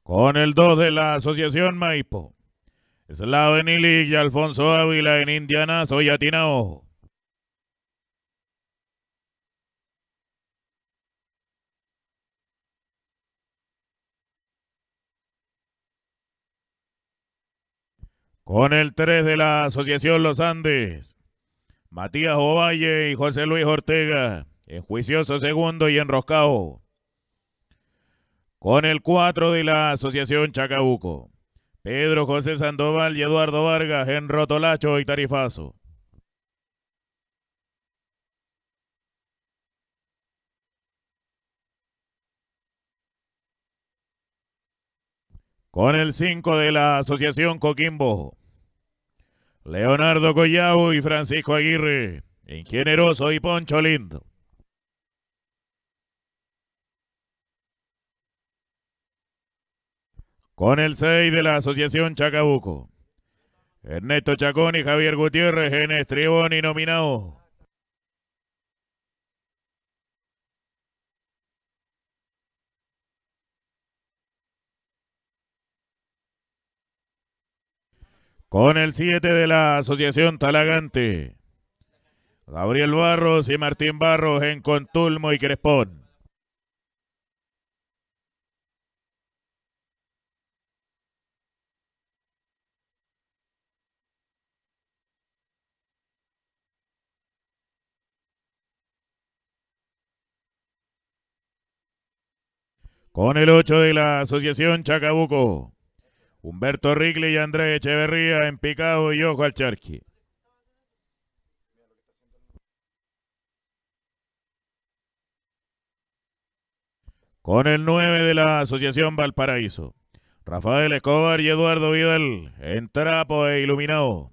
Con el 2 de la Asociación Maipo. Slaven Ilic y Alfonso Ávila en Indiana, Soyatinao. Con el 3 de la Asociación Los Andes. Matías Ovalle y José Luis Ortega en Juicioso Segundo y Enroscado. Con el 4 de la Asociación Chacabuco. Pedro José Sandoval y Eduardo Vargas en Rotolacho y Tarifazo. Con el 5 de la Asociación Coquimbo. Leonardo Collao y Francisco Aguirre en Generoso y Poncho Lindo. Con el 6 de la Asociación Chacabuco. Ernesto Chacón y Javier Gutiérrez en Estribón y Nominado. Con el 7 de la Asociación Talagante. Gabriel Barros y Martín Barros en Contulmo y Crespón. Con el 8 de la Asociación Chacabuco. Humberto Rigli y Andrés Echeverría en Picado y Ojo al Charqui. Con el 9 de la Asociación Valparaíso. Rafael Escobar y Eduardo Vidal en Trapo e Iluminado.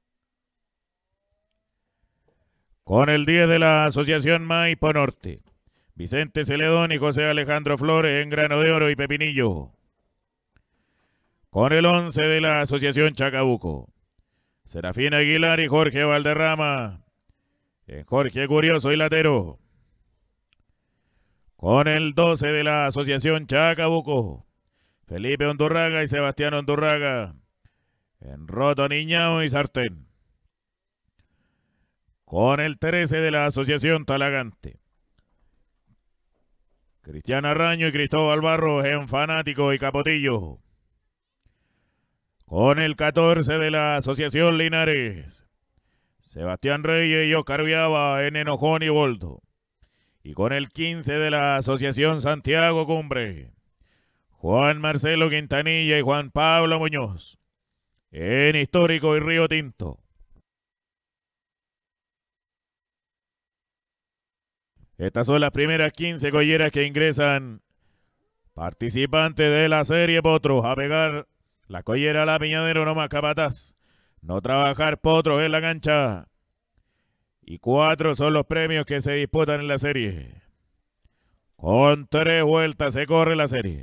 Con el 10 de la Asociación Maipo Norte. Vicente Celedón y José Alejandro Flores en Grano de Oro y Pepinillo. Con el 11 de la Asociación Chacabuco. Serafín Aguilar y Jorge Valderrama en Jorge Curioso y Latero. Con el 12 de la Asociación Chacabuco. Felipe Ondurraga y Sebastián Ondurraga en Roto Niñao y Sartén. Con el 13 de la Asociación Talagante. Cristian Arraño y Cristóbal Barros en Fanático y Capotillo. Con el 14 de la Asociación Linares. Sebastián Reyes y Oscar Viaba en Enojón y Boldo. Y con el 15 de la Asociación Santiago Cumbre. Juan Marcelo Quintanilla y Juan Pablo Muñoz en Histórico y Río Tinto. Estas son las primeras 15 colleras que ingresan participantes de la serie Potros a pegar la collera a la Piñadero, no más capataz. No trabajar Potros en la cancha. Y 4 son los premios que se disputan en la serie. Con 3 vueltas se corre la serie.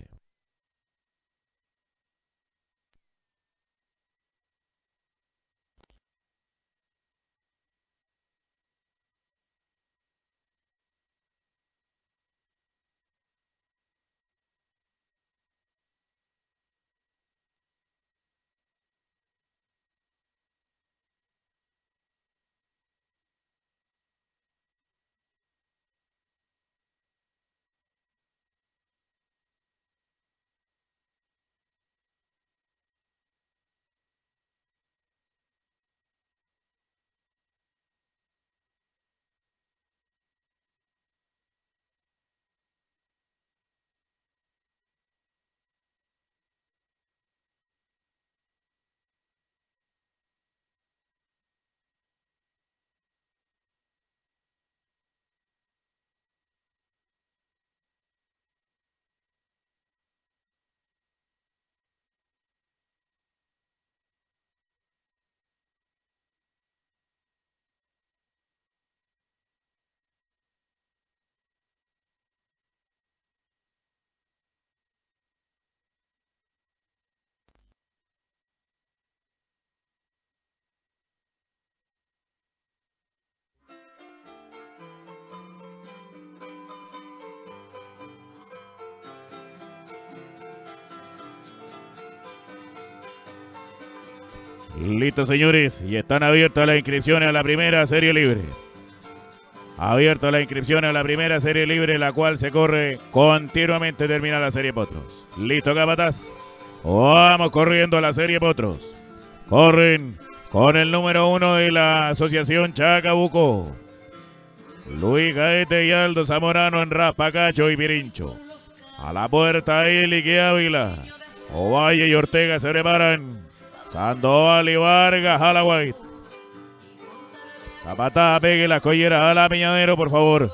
Listo, señores, y están abiertas las inscripciones a la primera serie libre. Abiertas las inscripciones a la primera serie libre, la cual se corre continuamente, termina la serie Potros. Listo, capataz. Vamos corriendo a la serie Potros. Corren con el número 1 de la asociación Chacabuco. Luis Gaete y Aldo Zamorano en Raspacacho y Pirincho. A la puerta Elique Ávila. Ovalle y Ortega se preparan. Sandoval y Vargas a la White. Capataz, pegue las colleras a la Piñadero, por favor.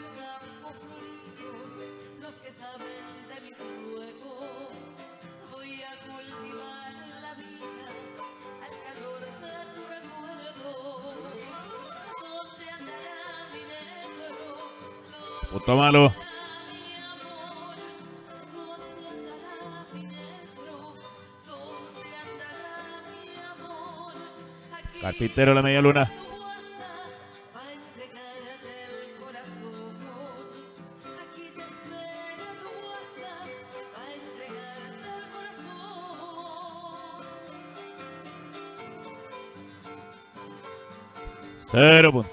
Punto malo. Carpintero la media luna. Cero puntos.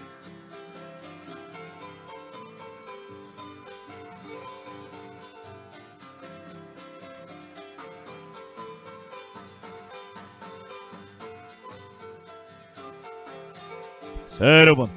Cero puntos.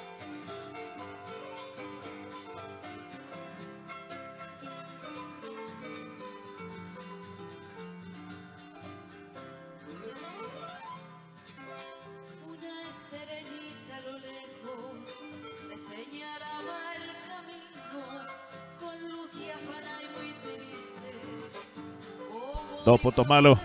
Dos puntos malos.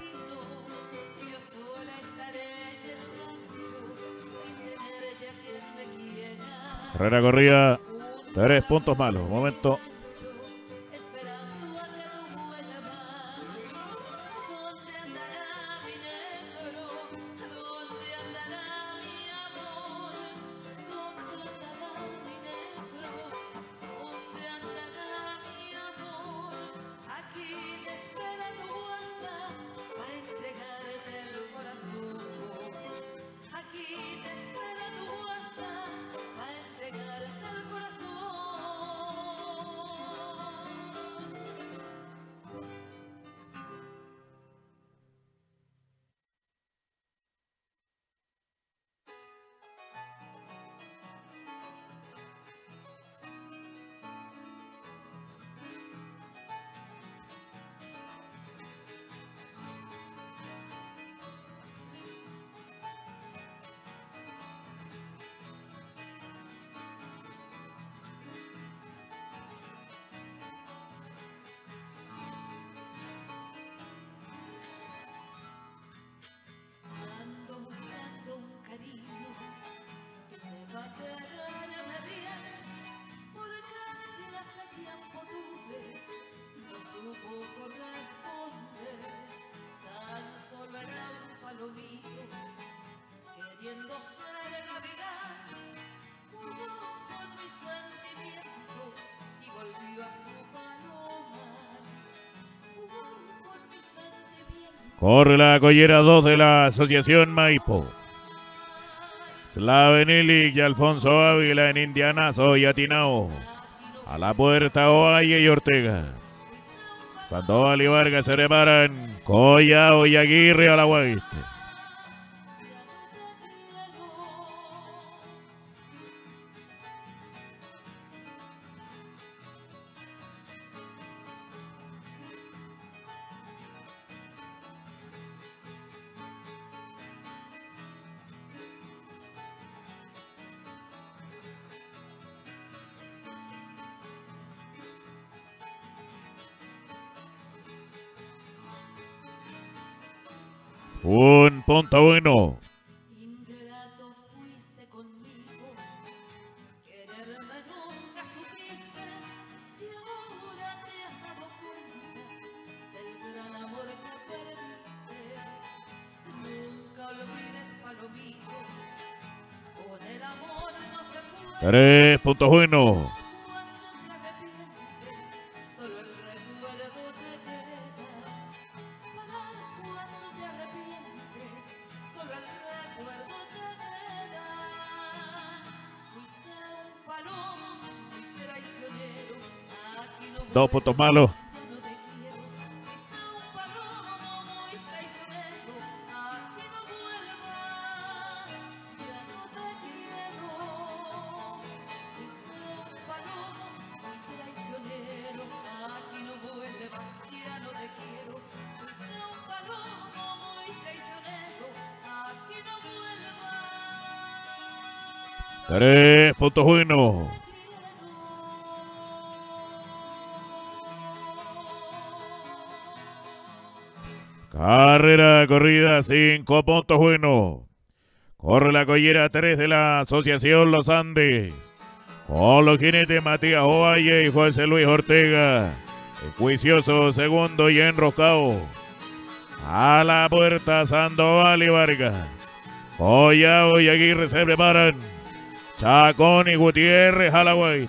Herrera corría 3 puntos malos. Momento. Corre la collera 2 de la asociación Maipo. Slavenilic y Alfonso Ávila en Indianazo y Atinao. A la puerta Ovalle y Ortega. Sandoval y Vargas se preparan. Collao y Aguirre a la White. Un punto bueno. Ingrato fuiste conmigo, quererme nunca supiste, y ahora te has dado cuenta del gran amor que perdiste. Nunca olvides, palomito, con el amor no se puede. 3 puntos buenos. 2 puntos malos. Tres puntos buenos. Carrera corrida, 5 puntos buenos. Corre la collera 3 de la Asociación Los Andes. Con los jinetes Matías Ovalle y José Luis Ortega. El juicioso segundo y enroscado. A la puerta Sandoval y Vargas. Collao y Aguirre se preparan. Chacón y Gutiérrez a la white.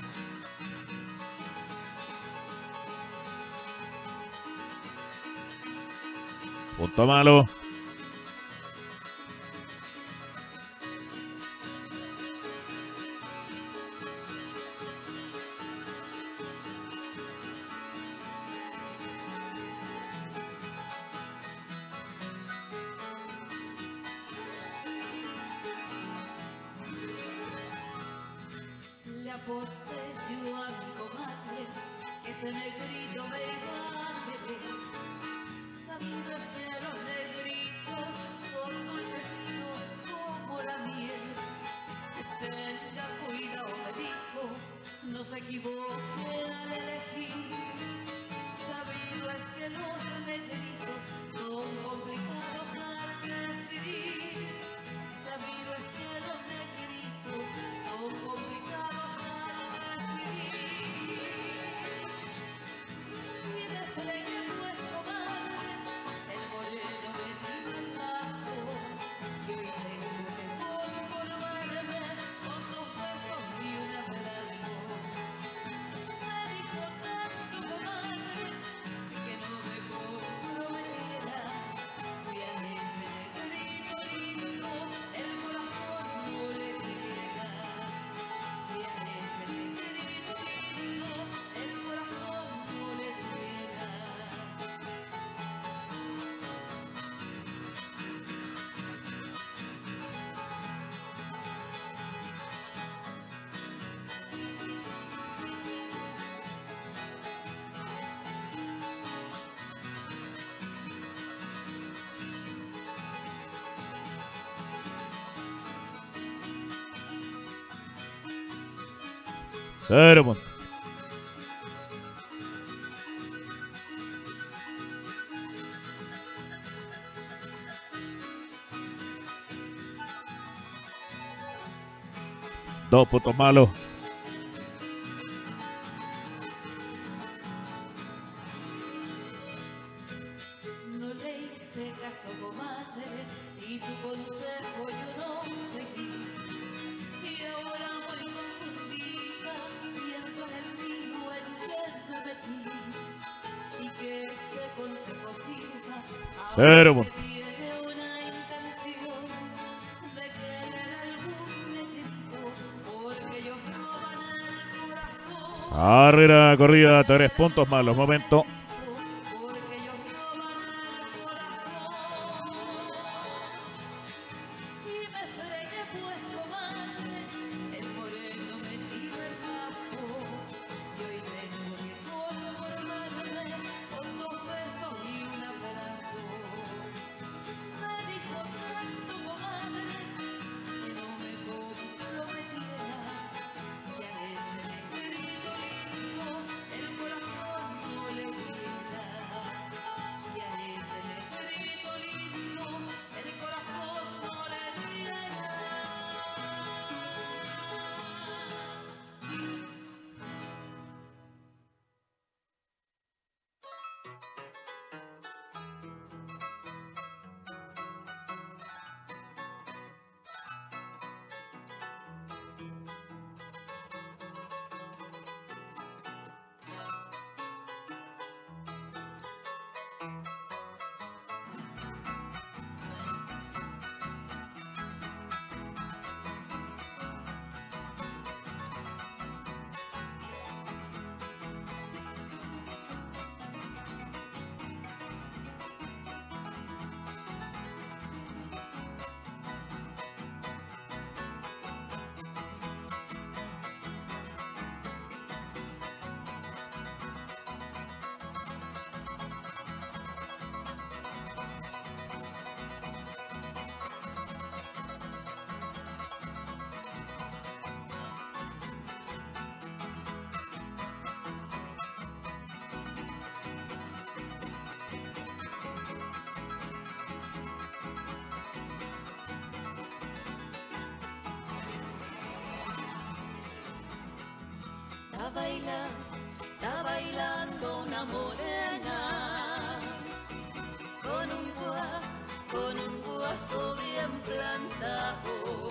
Punto malo. Le aposté yo a mi comadre que ese negrito me iba a querer. Sabido es que los negritos son dulcecitos como la miel. Tenga cuidado, me dijo, no se equivoque al elegir. Sabido es que los negritos son complicados al decidir. Sabido es que los negritos son complicados al decidir. Y me fregué pues, comadre, el moreno me dio el lazo. Y hoy tengo que conformarme con 2 besos y un abrazo. Me dijo tanto, comadre, que no me comprometiera. Y a ese negrito lindo el corazón no le llega. Y a ese negrito lindo el corazón no le llega. Cero puntos. Dos puntos malos. No le hice caso, comadre, y su consejo yo no seguí. Y ahora muy confundida, pienso en el lío en que me metí. Y que este consejo sirva a Cero que puntos. tiene una intención de querer algún negrito, porque ellos roban el corazón. Carrera corrida, 3 puntos malos. Momento. Porque ellos roban el corazón. Y me fregué pues, comadre, el moreno me tiró el paso. Y hoy tengo que conformarme con 2 besos y un abrazo. Me dijo tanto, comadre, que no me comprometiera. Y a ese negrito lindo el corazón no le llega. está bailando una morena con un guaso bien plantado,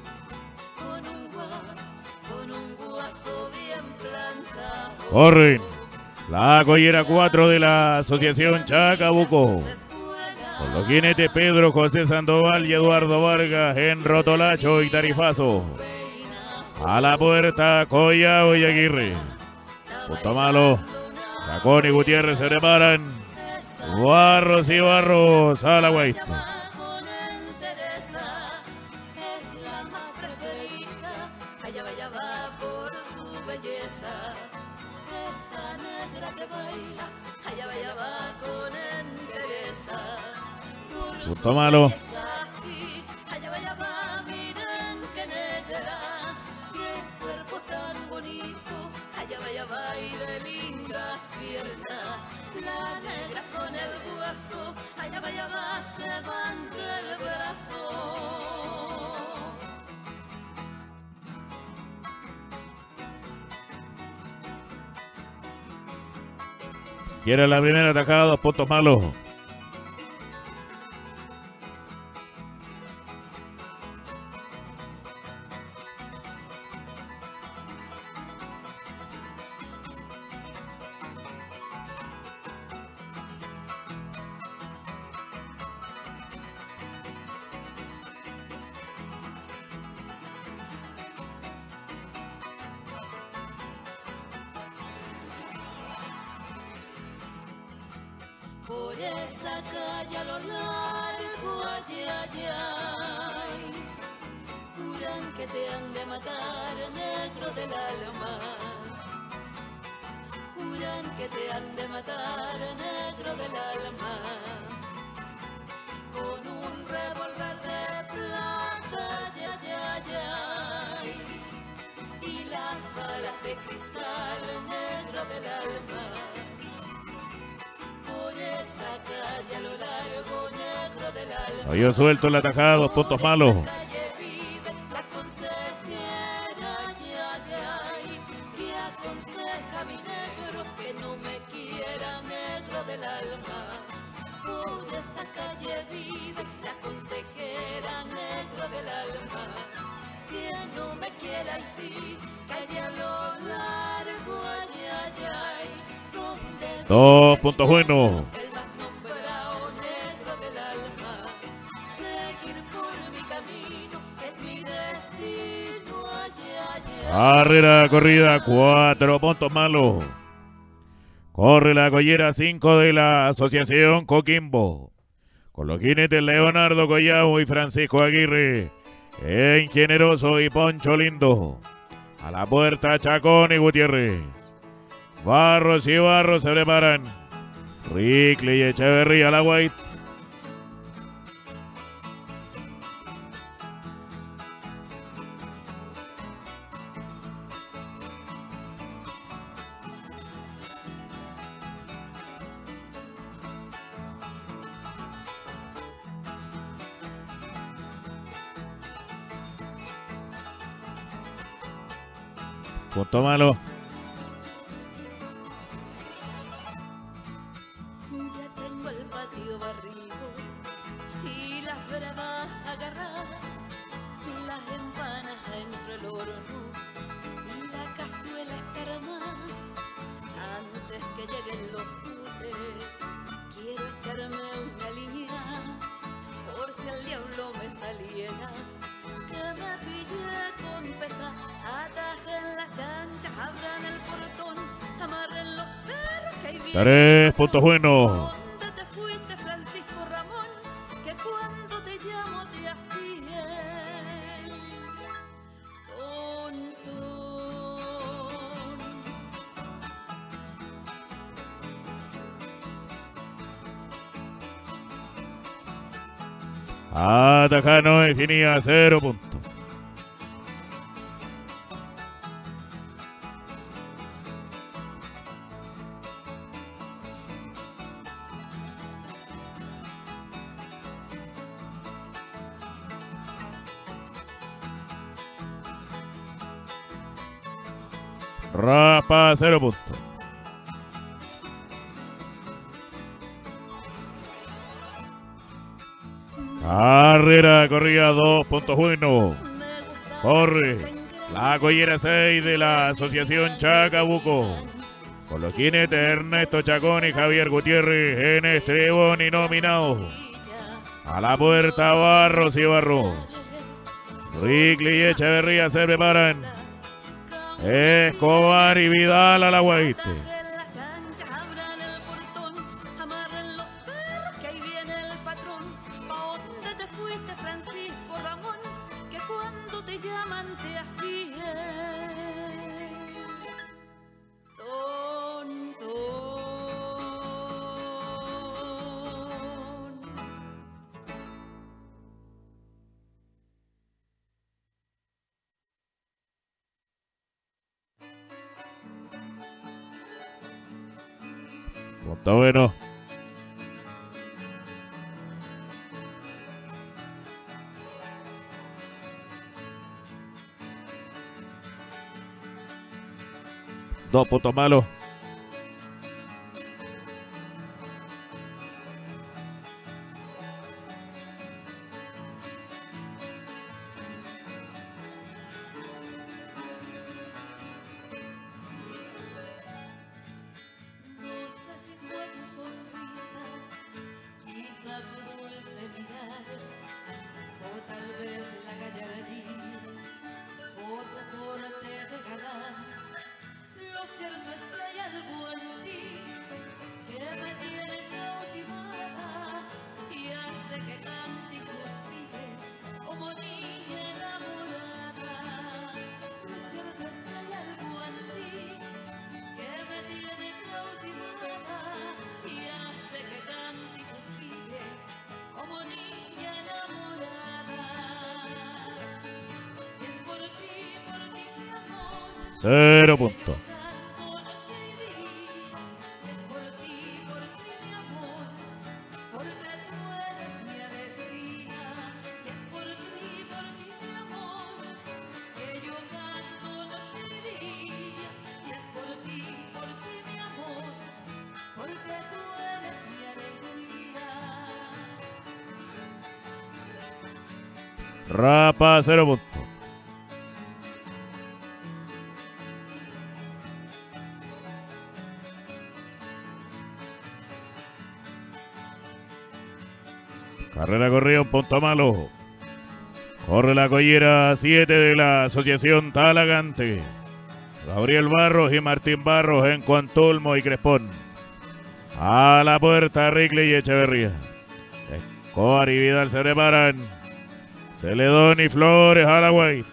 con un guaso bien plantado. Corren la collera 4 de la Asociación Chacabuco. Con los jinetes Pedro José Sandoval y Eduardo Vargas en Rotolacho y Tarifazo. A la puerta Collao y Aguirre. Punto malo. Chacón y Gutiérrez se preparan. Barros y Barros a la White. Allá va por su belleza, esa negra que baila, allá va con entereza. Punto malo. Allá va, miren qué negra, qué cuerpo tan bonito, allá va y de lindas piernas. La negra con el guaso, allá va, se van del brazo. Quiere la primera atacada, 2 puntos malos. Por esa calle a lo largo, ay, juran que te han de matar, negro del alma. Juran que te han de matar, negro del alma. Con un revólver de plata, ay, y las balas de cristal, negro del alma. Por esa calle a lo largo, negro del alma. Hoyo suelto en la atacada, 2 puntos malos. Calle vive la consejera, ay, que aconseja a mi negro que no me quiera, negro del alma. Por esa calle vive la consejera, negro del alma, que no me quiera y sí, calle a lo largo, ay, donde 2 puntos buenos. el más nombrado, negro del alma. Seguir por mi camino es mi destino, Carrera corrida, 4 puntos malos. Corre la collera 5 de la Asociación Coquimbo. Con los jinetes Leonardo Collao y Francisco Aguirre. En Generoso y Poncho Lindo. A la puerta Chacón y Gutiérrez. Barros y Barros se preparan. Rickley y Echeverría a la White. Punto malo. Ya tengo el patio barrido y las bravas agarradas, las empanas dentro del horno y la cazuela está armada. Antes que lleguen los putes, quiero echarme una línea, por si el diablo me saliera, que me pille con pesa. Atajen las chanchas, abran el portón, amarren los perros que hay bien. 3 puntos buenos. ¿Dónde te fuiste, Francisco Ramón? Que cuando te llamo te hacía tontón. Atacano definía 0 puntos. Rapa 0 puntos. Carrera corrida 2.1. Corre la collera 6 de la Asociación Chacabuco. Con los jinetes Ernesto Chacón y Javier Gutiérrez en estribón y nominados. A la puerta Barros y Barros. Ricli y Echeverría se preparan. Escobar y Vidal a la guaite. Punto bueno. Dos puntos malos. Cero puntos. Rapa 0 puntos. Carrera corrida, un punto malo. Corre la collera 7 de la Asociación Talagante. Gabriel Barros y Martín Barros en Cuantulmo y Crespón. A la puerta Ricli y Echeverría. Escobar y Vidal se preparan. Celedón y Flores a la guay.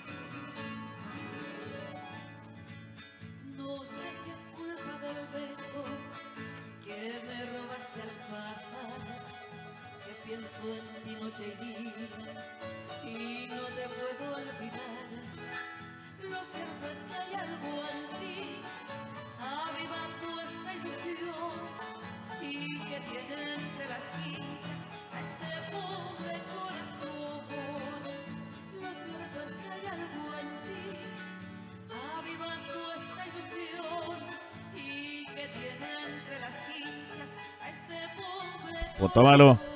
No sé si es culpa del beso que me robaste al pasar, que pienso en ti noche y día y no te puedo olvidar. Lo cierto es que hay algo en ti, avivando esta ilusión y que tiene entre las quintas a este pobre corazón. Lo cierto es que hay algo en ti, avivando esta ilusión y que tiene entre las quintas a este pobre Punto malo. corazón.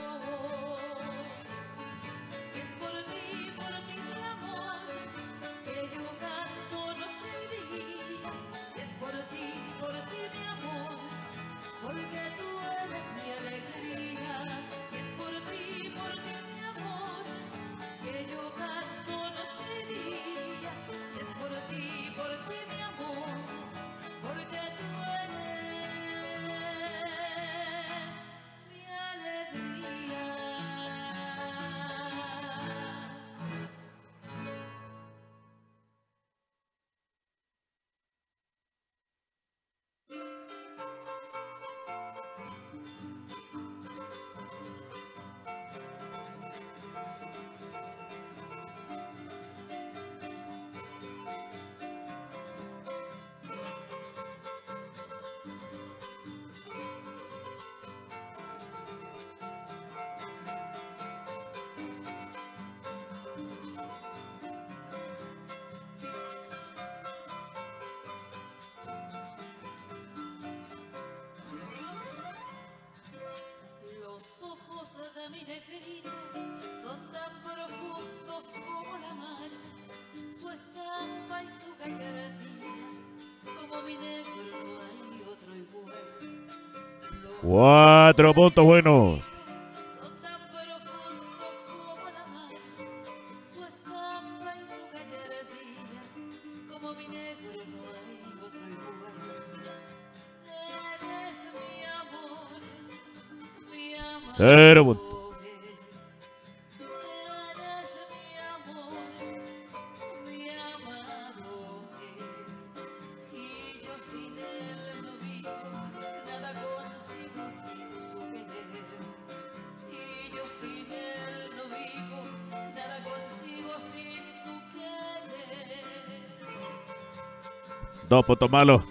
Es por ti mi amor, que yo canto noche y día. Es por ti mi amor, porque tú eres mi alegría. Es por ti mi amor, que yo canto noche y día. Es por ti mi amor, porque tú eres mi alegría. 4 puntos buenos. Son tan profundos como la mar, su estampa y su gallardía, como mi negro no hay otro igual. Eres mi amor, mi amor. 0 puntos. Eres mi amor, mi amado es. Y yo sin él no vivo, nada consigo sin su querer. Y yo sin él no vivo, nada consigo sin su querer. 2 puntos malos.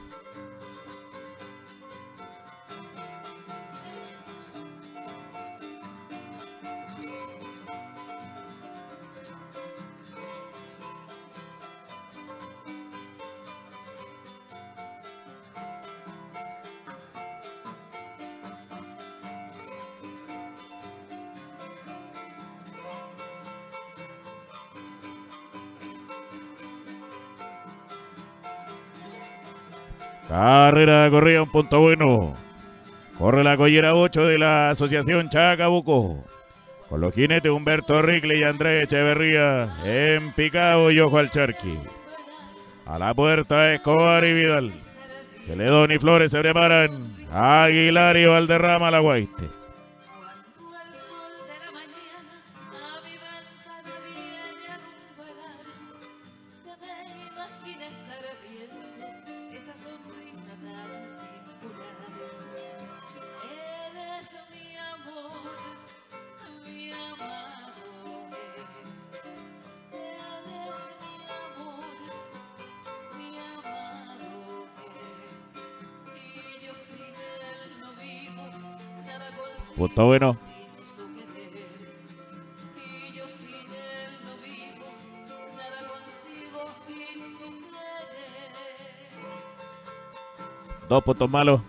Carrera corrida, un punto bueno. Corre la collera 8 de la Asociación Chacabuco. Con los jinetes Humberto Ricle y Andrés Echeverría en picado y ojo al charqui. A la puerta Escobar y Vidal. Celedón y Flores se preparan. Aguilar y Valderrama la Guaite. Cuando el sol de la mañana a mi ventana viene a alumbrar, se me imagina estar viendo esa sonrisa tan singular. Eres mi amor, mi amado es. Eres mi amor, mi amado es. Y yo sin él no vivo, nada consigo. Punto bueno. Sin su querer. Y yo sin él no vivo, nada consigo sin su querer. 2 puntos malos.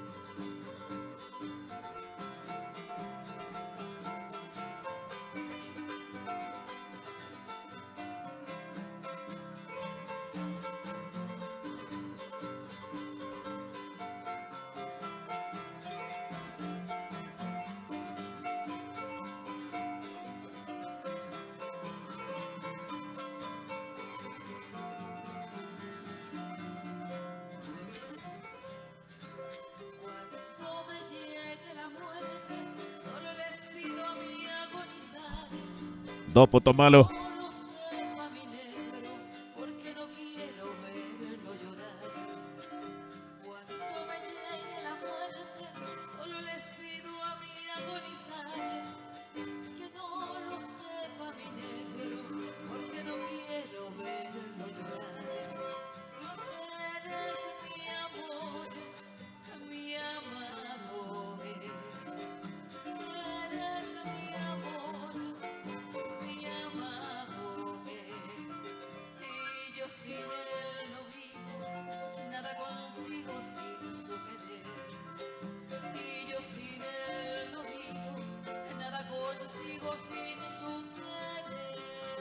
Cuando me llegue la muerte, solo les pido a mí agonizar. 2 puntos malos. No lo sepa mi negro, porque no quiero verlo llorar. Cuando me llegue la muerte, solo les pido a mí agonizar. Que no lo sepa mi negro, porque no quiero verlo llorar. Eres mi amor, mi amado es. Eres mi amor, mi amado es. Y yo sin él no vivo, nada consigo sin su querer. Y yo sin él no vivo, nada consigo sin su querer.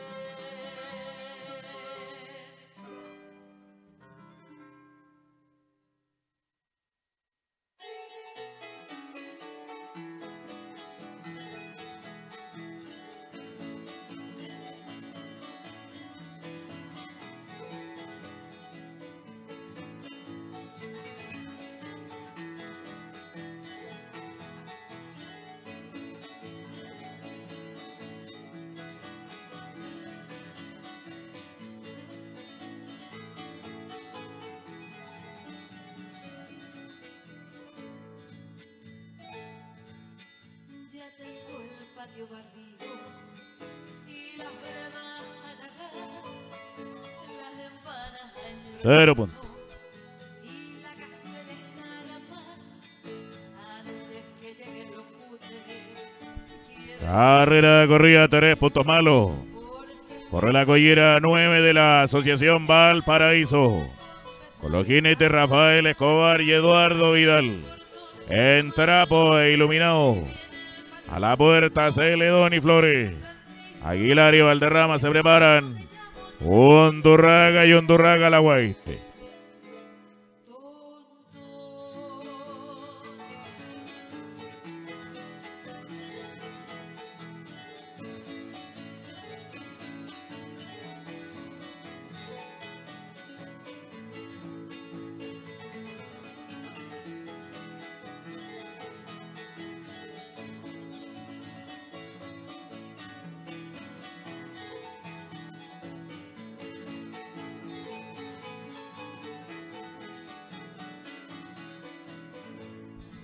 Ya tengo el patio barrido y la vereda agarrada, las empanadas en 0 puntos. y la cazuela está a la mano. Antes que lleguen los cúteres, quiero Carrera corrida, 3 puntos malos. por si Corre la collera 9 de la Asociación Valparaíso. Con los jinetes Rafael Escobar y Eduardo Vidal. En trapo e iluminado. A la puerta Celedón y Flores. Aguilar y Valderrama se preparan. Undurraga y Undurraga la Guaite. tonto.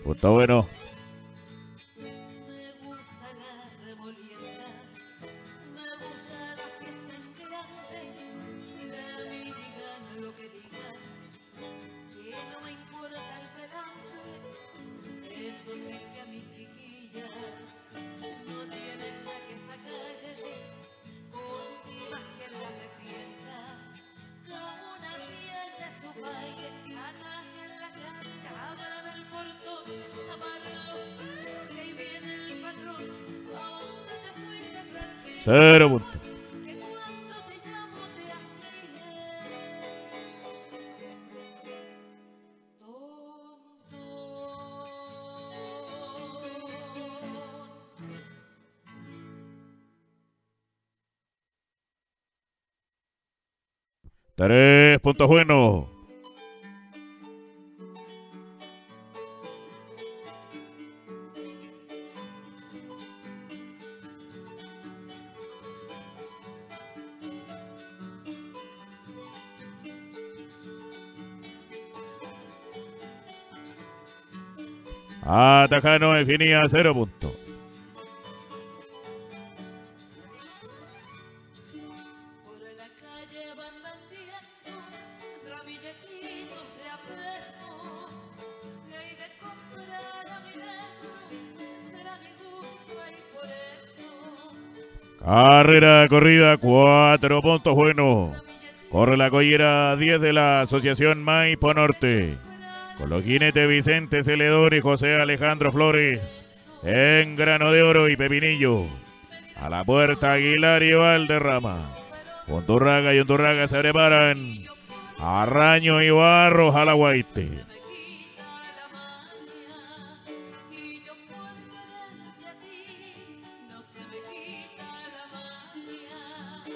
Punto bueno. Me gusta la remolienda, me gusta la fiesta en grande, de mí digan lo que digan, que no me importa el pelambre, eso sí que a mis chiquillas no tienen nada que sacarle, con imagen la defienda, como una tiene su baile, atajen la chancha, abran el portón, amarren los perros que ahí viene el patrón, ¿a dónde te fuiste, Francisco? 0 puntos. Que cuando te llamo te tontón. 3 puntos buenos. Atacano definía 0 puntos. Por la calle van vendiendo ramilletitos de apresto, ley de comprar a mi negro, será mi gusto y por eso. Carrera corrida, 4 puntos buenos. Corre la collera 10 de la Asociación Maipo Norte. Con los jinetes Vicente Celedor y José Alejandro Flores. En grano de oro y pepinillo. A la puerta Aguilar y Valderrama. Undurraga y Undurraga se preparan. Arraño y Barros a la Guaite. Me quita la maña y yo por quererte a ti no se me quita la maña.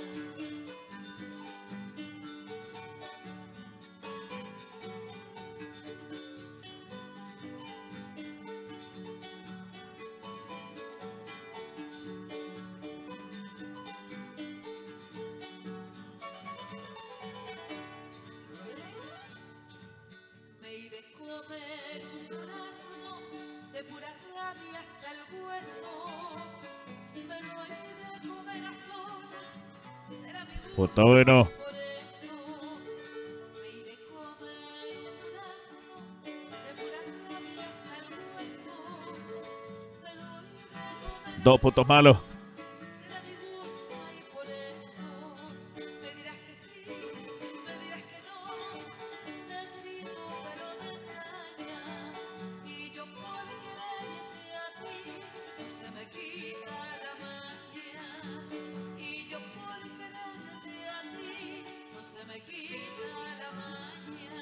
Me iré a comer un durazno de pura rabia hasta el hueso. Me lo iré a comer a solas, será mi gusto Punto bueno. por eso. Me iré a comer un durazno de pura rabia hasta el hueso. Me lo iré a comer 2 puntos malos. será mi gusto y por eso. Me dirás que sí, me dirás que no. Negrito pero me engaña y yo por quererte a ti no se me quita la maña. Y yo por quererte a ti no se me quita la maña.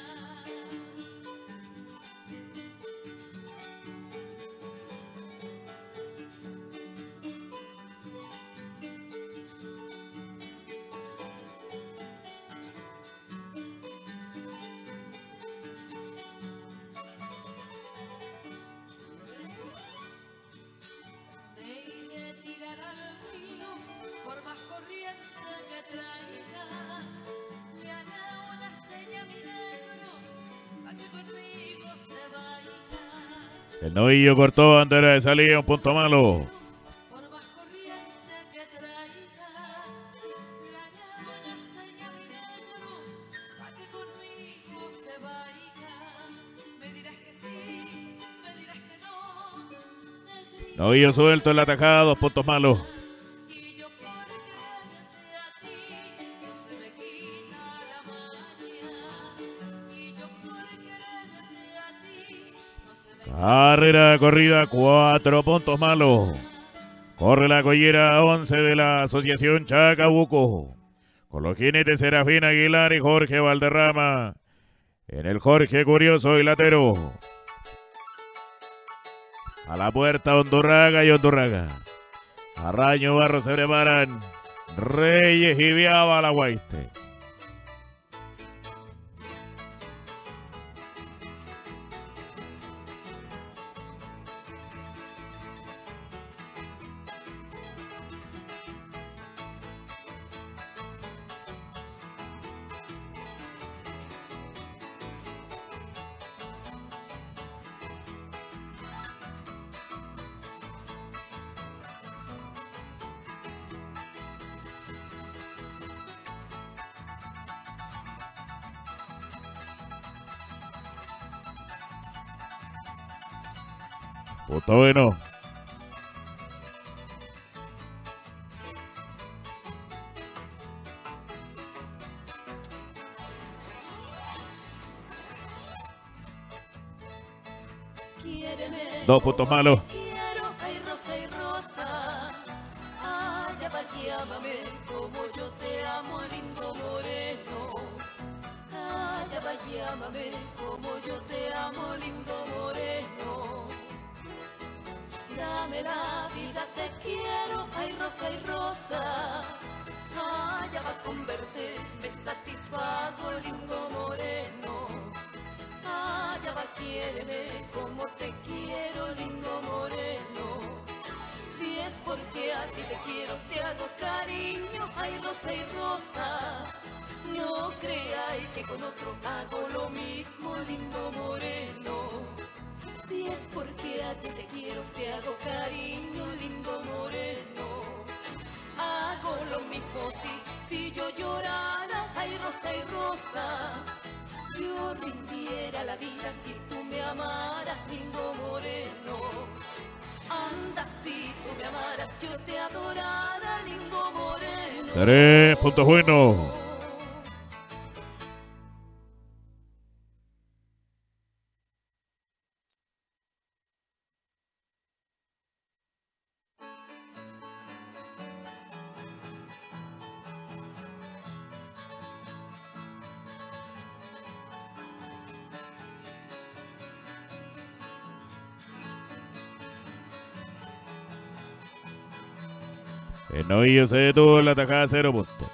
Me iré a tirar al río por más corriente que traiga. Le haré una seña a mi negro pa' que conmigo se vaya. El novillo cortó bandera de salida, un punto malo. Por más corriente que traiga. Le haré una seña a mi negro pa' que conmigo se vaya. Me dirás que sí, me dirás que no. Negrito Novillo suelto en la atajada, 2 puntos malos. y yo por quererte a ti no se me quita la maña. Y yo por quererte a ti no se me quita. Carrera corrida, 4 puntos malos. Corre la collera 11 de la Asociación Chacabuco. Con los jinetes Serafín Aguilar y Jorge Valderrama. En el Jorge Curioso y Latero. A la puerta Hondurraga y Hondurraga. Arraño Barro se preparan. Reyes y Viaba a la Guaite. Punto bueno. Quiéreme 2 puntos como malos. te quiero, ay rosa y rosa. Ay, llámame como yo te amo, lindo moreno. Ay, llámame como yo te amo, lindo moreno. Dame la vida, te quiero, ay rosa y rosa. Ay, con verte me satisfago, lindo moreno. Quiéreme como te quiero, lindo moreno. Si es porque a ti te quiero, te hago cariño, ay rosa y rosa. No creáis que con otro hago lo mismo, lindo moreno. Si es porque a ti te quiero, te hago cariño, lindo moreno. Hago lo mismo si yo llorara, ay rosa y rosa. Yo rindiera la vida si tú me amaras, lindo moreno. Anda, si tú me amaras, yo te adorara, lindo moreno. 3 puntos buenos. El novillo se detuvo en la tajada, 0 puntos.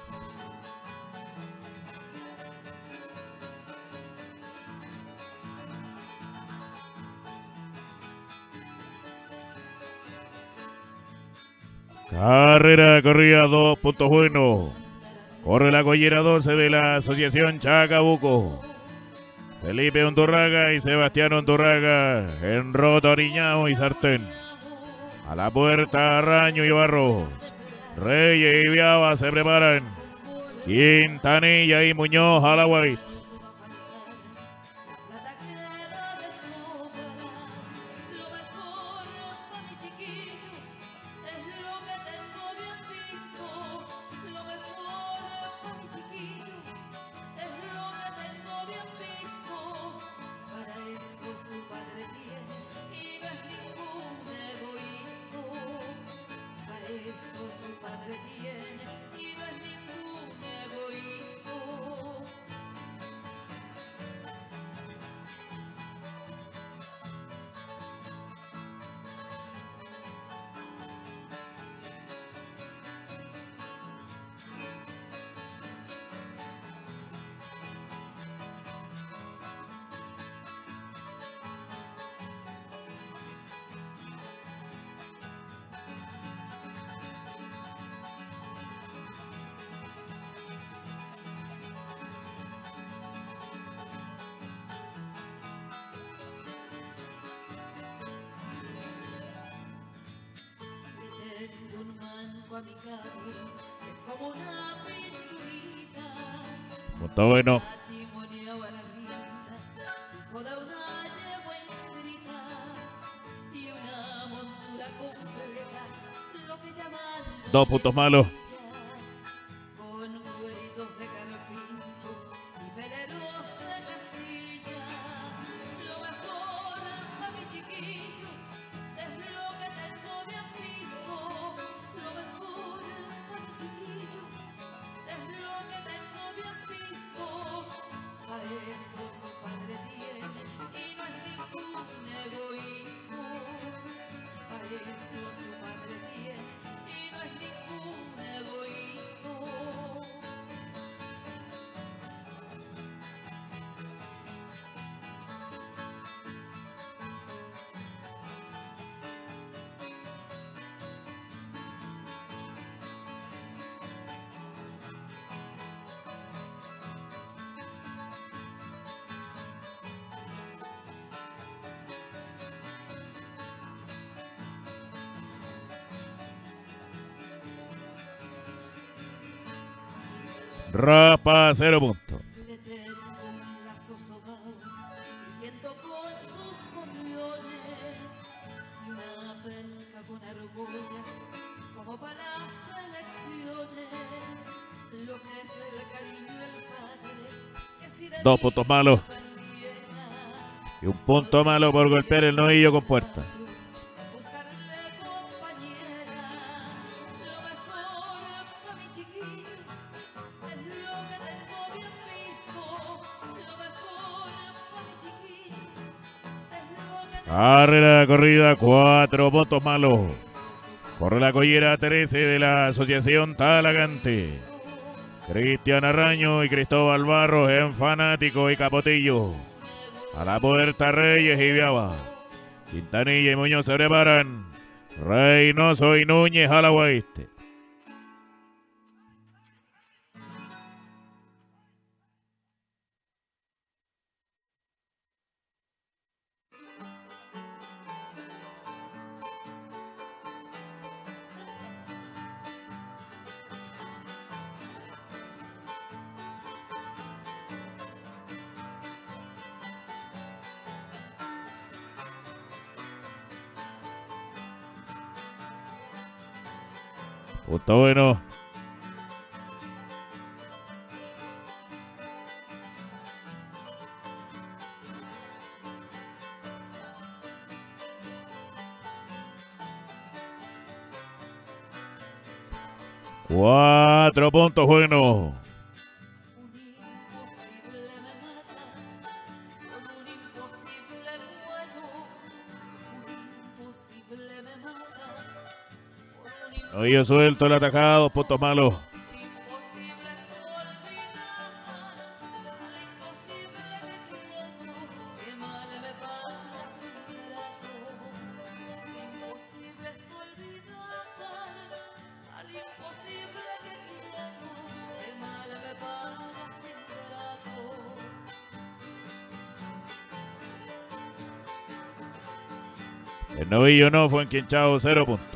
Carrera corrida, 2 puntos buenos. Corre la collera 12 de la Asociación Chacabuco. Felipe Undurraga y Sebastián Undurraga en Rotoriñao y Sartén. A la puerta Raño y Barro. Reyes y Viaba se preparan. Quintanilla y Muñoz a la guay. Punto bueno. Dos puntos malos. Rapa, 0 puntos. Le tengo un lazo sobao y tiento con sus corriones y penca con argolla, como para selecciones, lo que es el cariño del padre, que si de 2 puntos malos. Y un punto malo por golpear el novillo con puerta. buscarle compañera, lo mejor para mi chiquillo, es lo que tengo bien visto, lo mejor para mi chiquillo, es lo que tengo. Carrera corrida, 4 puntos malos. Por la collera 13 de la Asociación Talagante. Cristian Arraño y Cristóbal Barros en Fanático y Capotillo. A la puerta Reyes y Viaba. Quintanilla y Muñoz se preparan. Reynoso y Núñez a la Guaiste. Punto bueno. Cuatro puntos buenos. Un imposible me mata, con un imposible muero, un imposible me mata, con un imposible. Novillo suelto el atacado, puntos malos. Imposible es olvidar al imposible que quiero, que mal me pagas ingrato. Imposible es olvidar al imposible que quiero, que mal me pagas ingrato. El novillo no fue enquinchado, 0 puntos.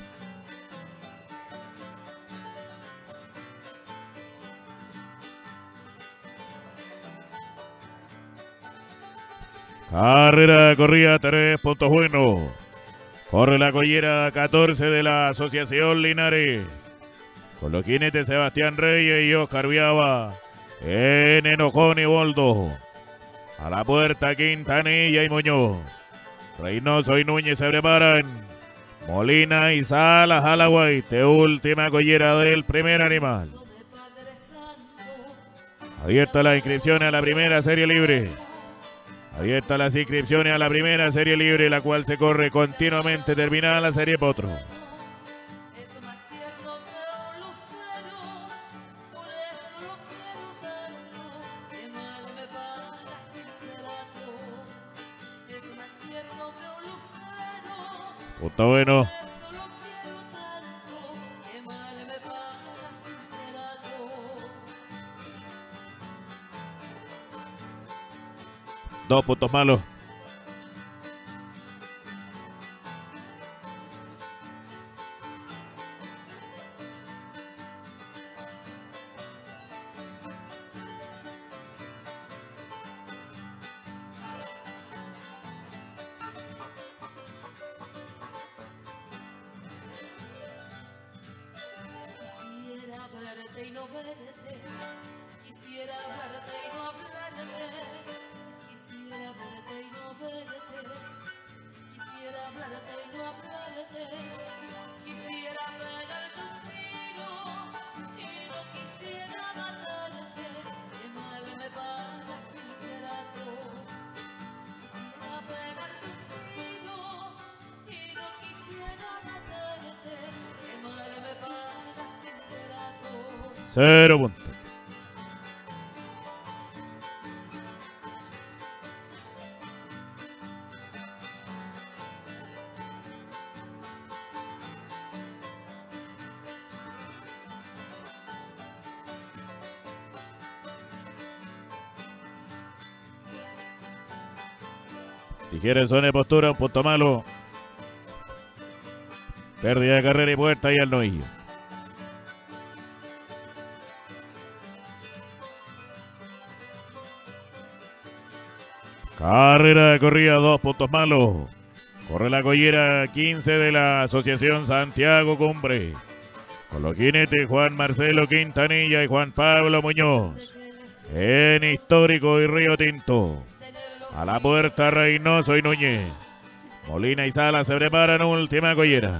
Carrera corrida, 3 puntos buenos. Corre la collera 14 de la Asociación Linares. Con los jinetes Sebastián Reyes y Oscar Viaba. En Enojón y Boldo. A la puerta Quintanilla y Muñoz. Reynoso y Núñez se preparan. Molina y Salas a la Guaite. Última collera del primer animal. De Padre Santo, Abierta la inscripción a la primera serie libre. Abiertas las inscripciones a la primera serie libre, la cual se corre continuamente, terminada la serie Potro. es más tierno que un lucero, por eso lo quiero tanto, que mal me pagas ingrato. Es más tierno que un lucero, Punto bueno. por eso lo quiero tanto, que mal me pagas ingrato. 2 puntos malos. Quisiera verte y no verte, quisiera verte y no hablarte, quisiera verte y no verte, quisiera hablarte y no hablarte, quisiera pegarte un tiro y no quisiera matarte, que mal me pagas ingrato. Quisiera pegarte un tiro y no quisiera matarte, que mal me pagas ingrato. 0 puntos. Tijeras zona de postura, un punto malo. Pérdida de carrera y puerta y al novillo. Carrera de corrida, 2 puntos malos. Corre la collera 15 de la Asociación Santiago Cumbre. Con los jinetes Juan Marcelo Quintanilla y Juan Pablo Muñoz. En Histórico y Río Tinto. A la puerta Reynoso y Núñez. Molina y Sala se preparan, última collera.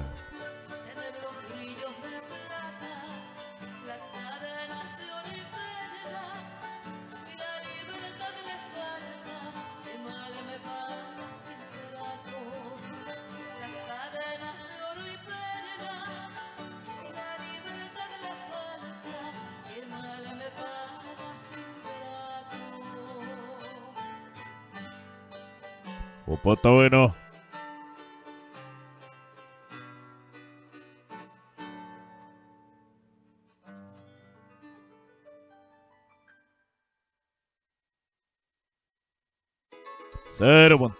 Un punto bueno. Cero punto.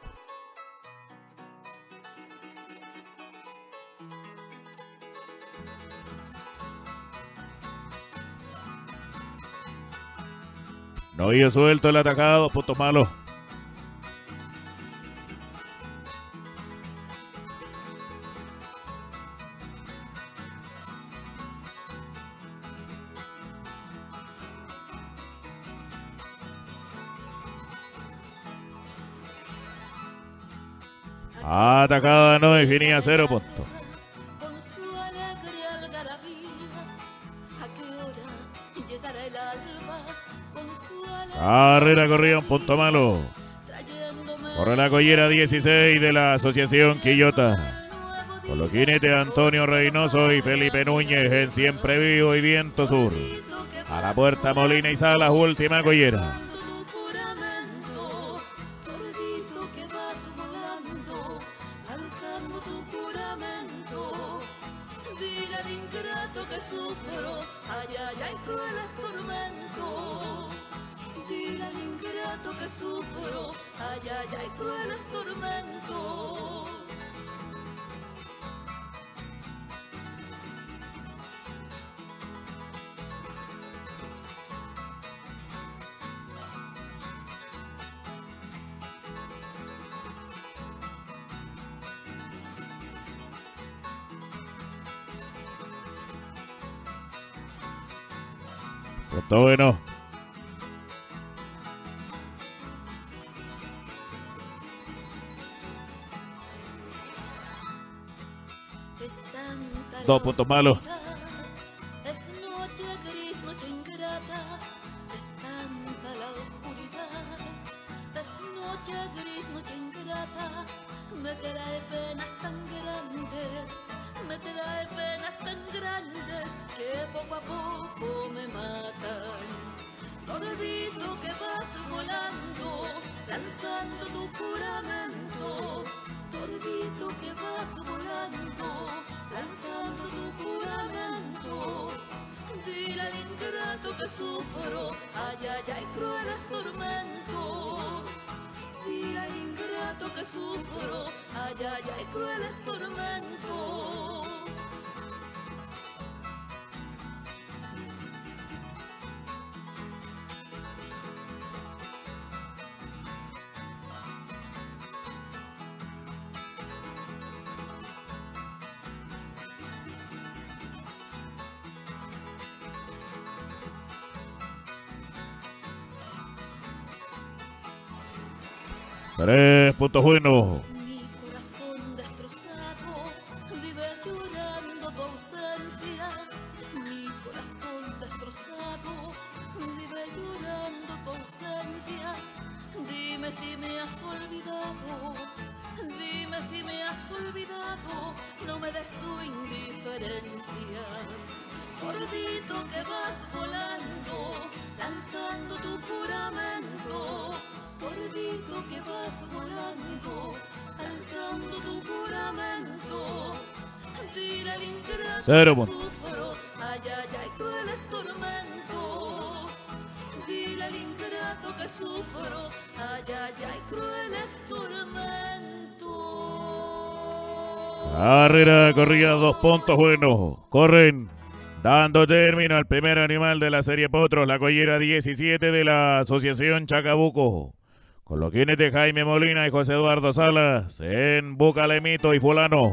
Novillo suelto el atacado, 2 puntos malos. Atacada no definía, 0 puntos. Con su alegre algarabía, ¿a qué hora llegará el alba? Con su alegre Carrera corrida, 1 punto malo. trayéndome Corre la collera 16 de la Asociación Quillota. nuevo Con los jinetes Antonio Reynoso y Felipe Núñez en Siempre Vivo y Viento Sur. dito que A la puerta Molina y Salas, última collera. tu juramento, tordito que vas volando, alzando tu juramento. Dile al ingrato que sufro, ay, ay, ay, crueles tormentos. Dile al ingrato que sufro, ay, ay, ay, crueles tormentos. Punto bueno. Es tanta 2 la puntos malos. oscuridad, es noche gris, noche ingrata, es tanta la oscuridad, es noche gris, noche ingrata, me trae penas tan grandes, me trae penas tan grandes que poco a poco me matan. Tordito que vas volando, lanzando tu juramento. Tordito que vas volando, lanzando tu juramento. Dile al ingrato que sufro, ay, ay, ay, crueles tormentos. Dile al ingrato que sufro, ay, ay, ay, crueles tormentos. Tres puntos buenos. Mi corazón destrozado vive llorando tu ausencia. Mi corazón destrozado vive llorando tu ausencia. Dime si me has olvidado, dime si me has olvidado. No me des tu indiferencia. Gordito que vas volando, lanzando tu juramento. Gordito que vas volando, alzando tu juramento. Dile al ingrato 0 que puntos. sufro, ay, ay, ay, crueles tormentos. Dile al ingrato que sufro, ay, ay, ay, crueles tormentos. Carrera corrida, 2 puntos buenos. Corren dando término al primer animal de la serie Potros, la collera 17 de la Asociación Chacabuco. con los jinetes Jaime Molina y José Eduardo Salas en Bucalemito y Fulano.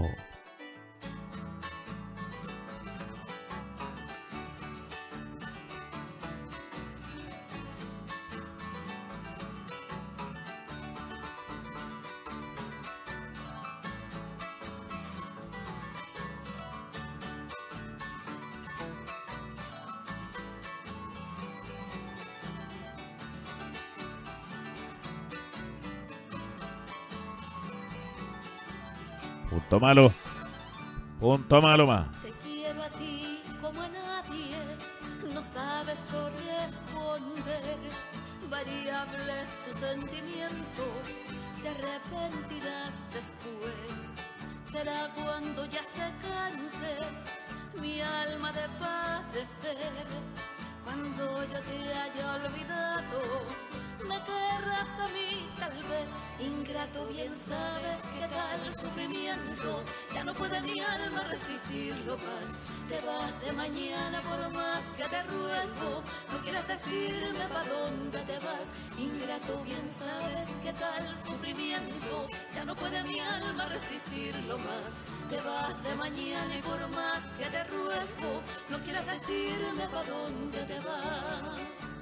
Punto malo más. Te quiero a ti como a nadie, no sabes corresponder. Variable es tu sentimiento, te arrepentirás después. Será cuando ya se canse mi alma de padecer. Cuando yo te haya olvidado, me querrás a mí tal vez. Ingrato, bien sabes que tal sufrimiento ya no puede mi alma resistirlo más. Te vas de mañana por más que te ruego, no quieras decirme pa' dónde te vas. Ingrato, bien sabes que tal sufrimiento ya no puede mi alma resistirlo más. Te vas de mañana y por más que te ruego, no quieras decirme pa' dónde te vas.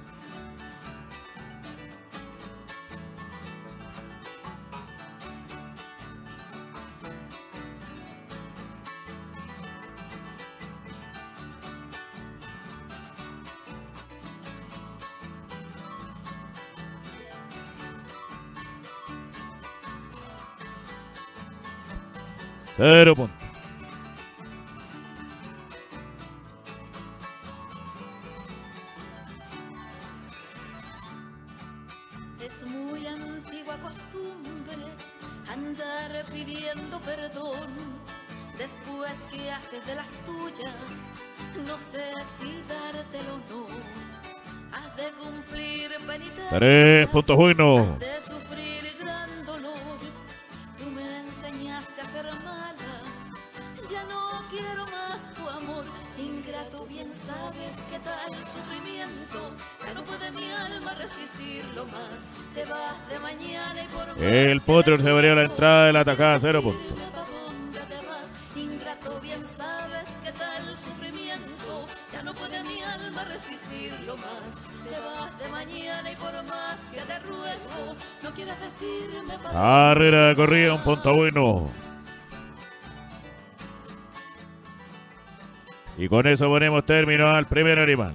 0 puntos. Es muy antigua costumbre andar pidiendo perdón después que haces de las tuyas. No sé si dártelo o no. Has de cumplir penitencia. 3 puntos buenos. Has de sufrir gran dolor. Tú me enseñaste a ser mala. Ya no quiero más tu amor. Ingrato, bien sabes que tal sufrimiento ya no puede mi alma resistirlo más. Te vas de mañana y por más El Potro se abrió la entrada de la atacada. 0 puntos. Ingrato, bien sabes que tal sufrimiento ya no puede mi alma resistirlo más. Te vas de mañana y por más que te ruego, no quieras decirme pa' Carrera de corrida, 1 punto bueno. Y con eso ponemos término al primer animal.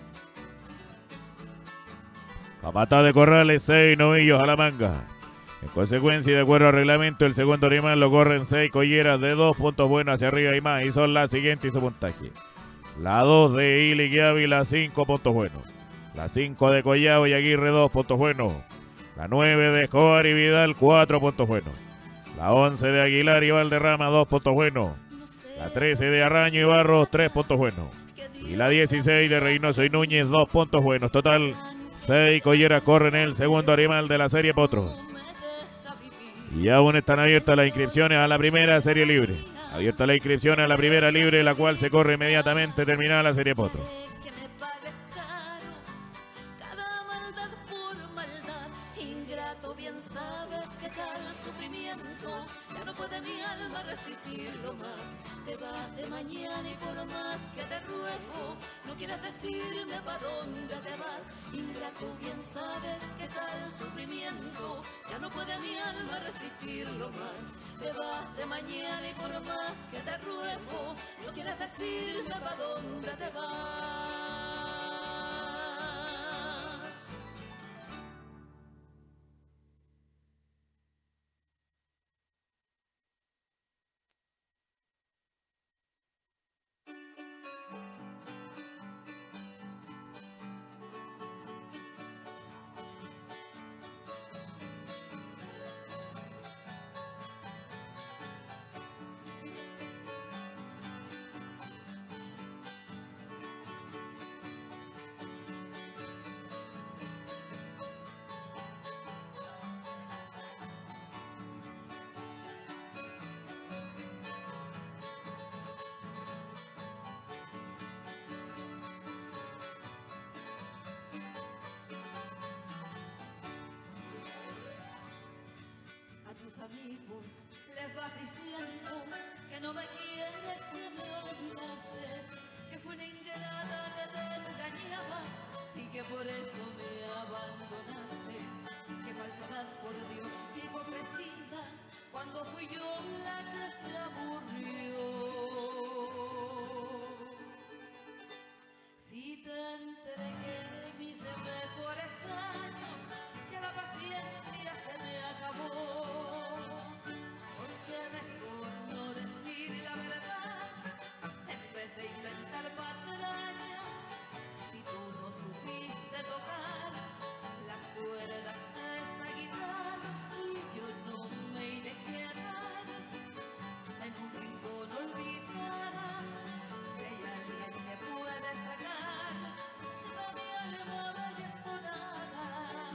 Capataz de Corrales, 6 novillos a la manga. En consecuencia y de acuerdo al reglamento, el segundo animal lo corren 6 colleras de 2 puntos buenos hacia arriba y más. Y son las siguientes y su puntaje. La 2 de Iligui Ávila, 5 puntos buenos. La 5 de Collao y Aguirre, 2 puntos buenos. La 9 de Escobar y Vidal, 4 puntos buenos. La 11 de Aguilar y Valderrama, 2 puntos buenos. La 13 de Arraño y Barros, 3 puntos buenos. Y la 16 de Reynoso y Núñez, 2 puntos buenos. Total, 6 colleras corren el segundo animal de la serie Potros. Y aún están abiertas las inscripciones a la primera serie libre. Abierta la inscripción a la primera libre, la cual se corre inmediatamente terminada la serie Potros. que me pagues caro cada maldad por maldad. Ingrato, bien sabes que tal sufrimiento ya no puede mi alma resistirlo más. Te vas de mañana y por más que te ruego, no quieras decirme pa' dónde te vas. Ingrato, bien sabes que tal sufrimiento ya no puede mi alma resistirlo más. Te vas de mañana y por más que te ruego, no quieras decirme pa' dónde te vas. amigos les vas diciendo que no me quieres, que me olvidaste, que fue una ingrata que te engañaba y que por eso me abandonaste. Qué falsedad, por Dios, qué hipocresía, cuando fui yo la que se aburrió. Si te entregué mis mejores años, ya la paciencia se me acabó. Porque mejor no decir la verdad, en vez de inventar patrañas. Si tú no supiste tocar las cuerdas de esta guitarra, y yo no me iré a quedar en un rincón olvidada. Si hay alguien que puede sacar de mi alma bella estonada.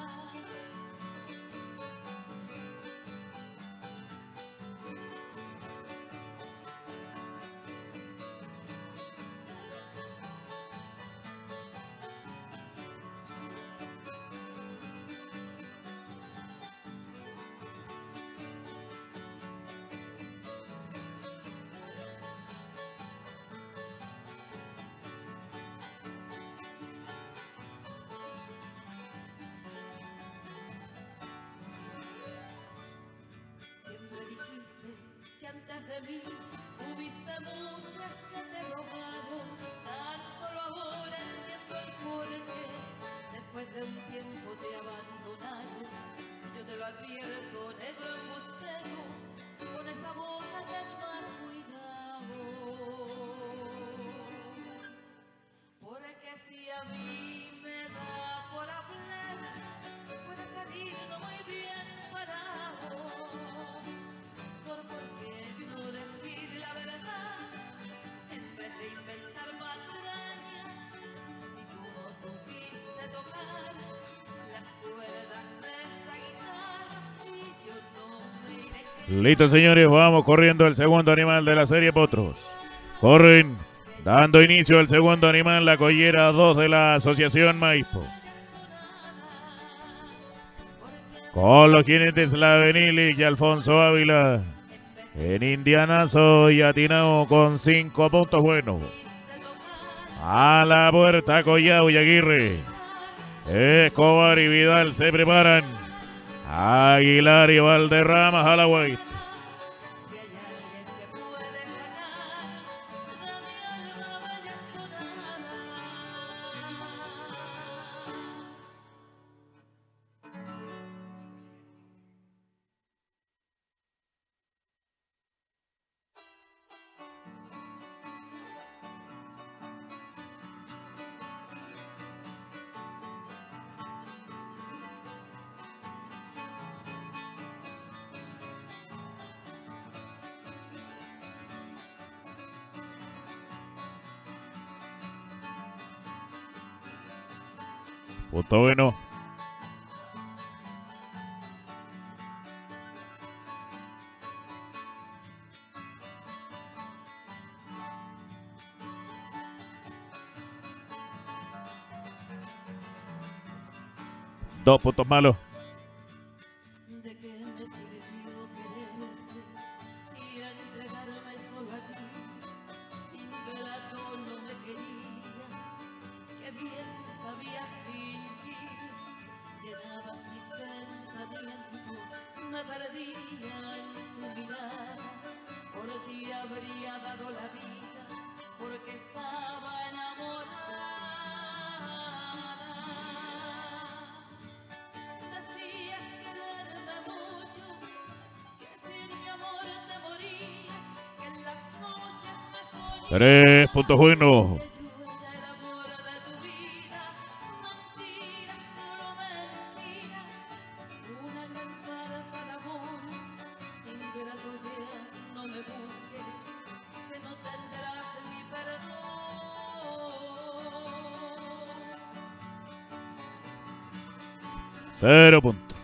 Siempre dijiste que antes de mí tuviste muchas que te robaron. Tan solo ahora entiendo el porqué. Después de un tiempo te abandonaron. Yo te lo advierto, negro embustero, con esa boca ten más cuidado. Porque si a mí me da por hablar, puede salir no muy bien parado. Por qué no decir la verdad, en vez de inventar patrañas. Si tú no supiste tocar las cuerdas de esta guitarra, y yo no me iré a quedar. Listo, señores, vamos corriendo el segundo animal de la serie Potros. Corren, dando inicio al segundo animal, la collera 2 de la Asociación Maipo. Con los jinetes la Benili y Alfonso Ávila. En Indianazo y Atinao con 5 puntos buenos. A la puerta Collao y Aguirre. Escobar y Vidal se preparan. Aguilar y Valderrama a la white. Si hay alguien que puede sacar de mi alma bella estonada. Punto bueno. Dos puntos malos. ¿De qué me sirvió quererte y entregarme solo a ti? Ingrato, no me querías, que bien sabías fingir. Llenabas mis pensamientos, me perdía en tu mirada. Por ti habría dado la vida, porque estaba enamorada. Decías quererme mucho, que sin mi amor te morías, que en las noches me soñabas. 3 puntos buenos. Que yo era el amor de tu vida. Mentiras, solo mentiras, una gran farsa de amor. Ingrato ya, no me busques, que no tendrás mi perdón. 0 puntos.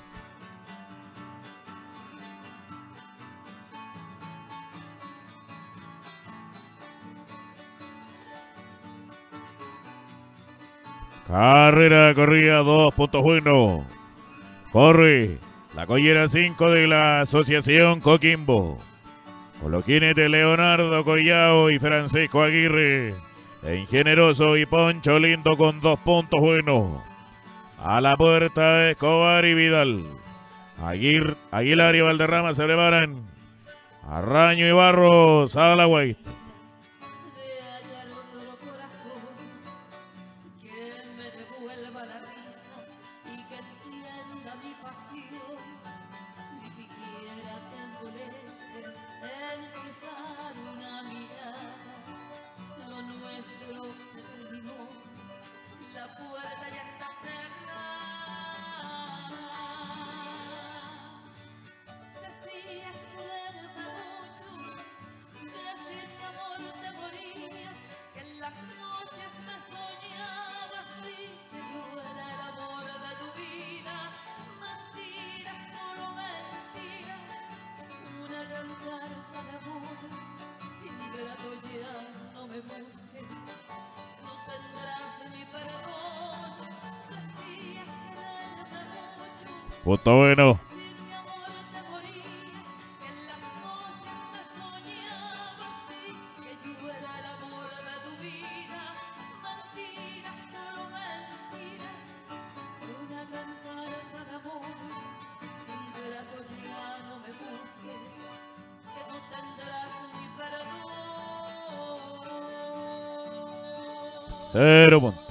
Carrera corría 2 puntos buenos. Corre. La collera 5 de la Asociación Coquimbo. Con los jinetes Leonardo Collao y Francisco Aguirre. E Ingenieroso y Poncho Lindo con 2 puntos buenos. A la puerta Escobar y Vidal. Aguilar y Valderrama se preparan. Arraño y Barros a la Guaita. De hallar otro corazón que me devuelva la risa y que encienda mi pasión. Ni siquiera te molestes en cruzar una mirada. Lo nuestro se terminó, la puerta ya está cerrada. Decías quererme mucho, que sin mi amor te morías, que en las noches me soñabas y que yo era el amor de tu vida. Mentiras, solo mentiras, una gran farsa de amor. Ingrato, ya no me busques, no tendrás mi perdón. Decías quererme mucho, Punto bueno. sin mi amor te morías, que en las noches me soñabas y que yo era el amor de tu vida. Mentiras, solo mentiras, una gran farsa de amor. Ingrato, ya no me busques, que no tendrás mi perdón. 0 puntos.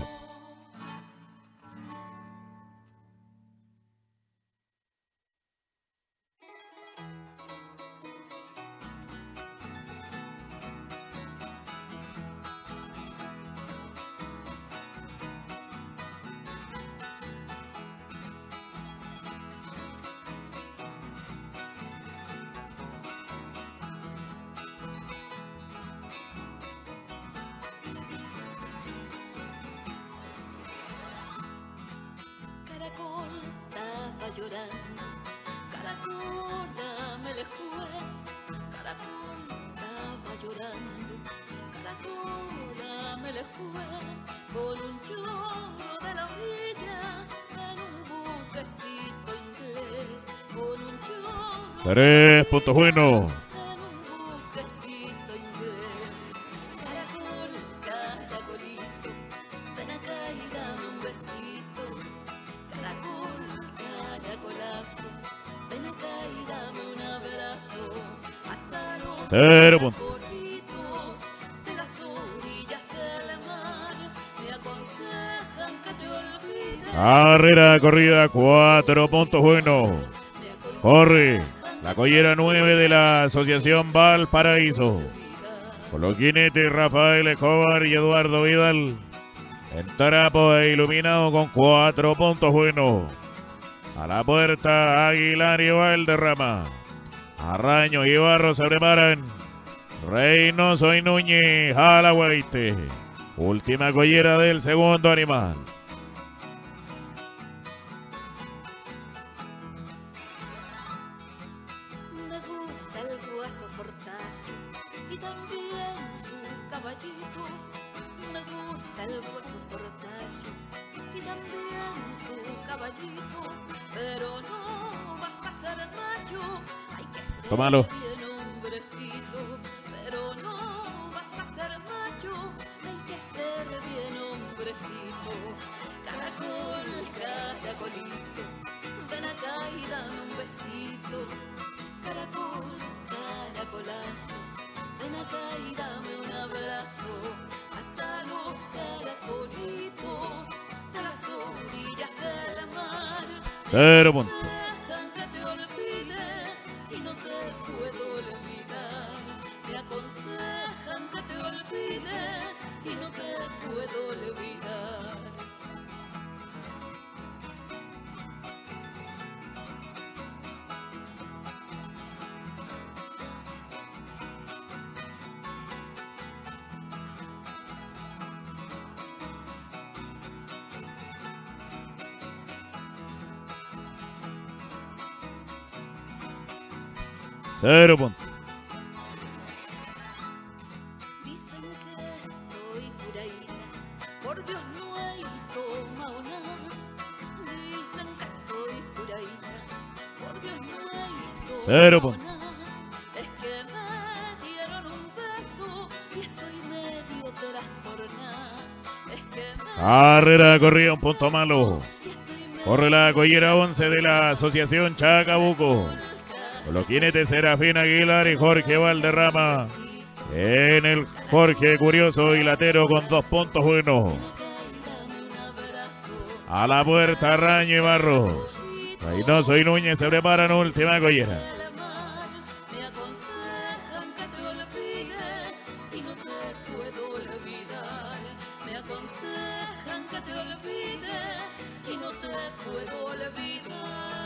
Caracol estaba llorando, Caracola me le fue. Caracol estaba llorando, Caracola me le fue. Con un chorro de la orilla en un buquecito inglés. Con un chorro 3 puntos buenos. en un buquecito inglés. Caracol, caracolito, ven acá y dame un besito. Caracol, caracolazo, ven acá y dame un abrazo. Hasta los 0 puntos. caracolitos de las orillas del mar me aconsejan que te olvides. Carrera corrida, 4 puntos buenos. Corre la collera 9 de la Asociación Valparaíso. Con los jinetes Rafael Escobar y Eduardo Vidal. En trapo e iluminado con 4 puntos buenos. A la puerta Aguilar y Valderrama. Arraño y Barros se preparan. Reynoso y Núñez a la Guaite. Última collera del segundo animal. Me gusta el guaso fortacho y también su caballito. Me gusta el guaso fortacho y también su caballito. Pero no basta ser macho, hay que ser Tómalo. bien hombrecito. Pero no basta ser macho, hay que ser bien hombrecito. Caracol, caracolito, ven acá y dame un besito. Caracol, caracolazo, ven acá y dame un abrazo. Hasta los caracolitos de las orillas del mar 0 puntos. dejan que te olvide y no te puedo olvidar. Me aconsejan que te olvide y no te puedo olvidar. Cero puntos. Dicen que estoy curadita, por Dios no hay tomado nada. Dicen que estoy curadita, por 0 puntos. Es que me dieron un beso y estoy medio trastornada. Es que me Carrera corrida, un punto malo. y estoy medio Corre la collera 11 de la Asociación Chacabuco. Con los jinetes Serafín Aguilar y Jorge Valderrama. En el Jorge Curioso y Latero con 2 puntos buenos. A la puerta Raño y Barros. Reynoso y Núñez se preparan última collera. me aconsejan que te olvide y no te puedo olvidar. Me aconsejan que te olvide y no te puedo olvidar.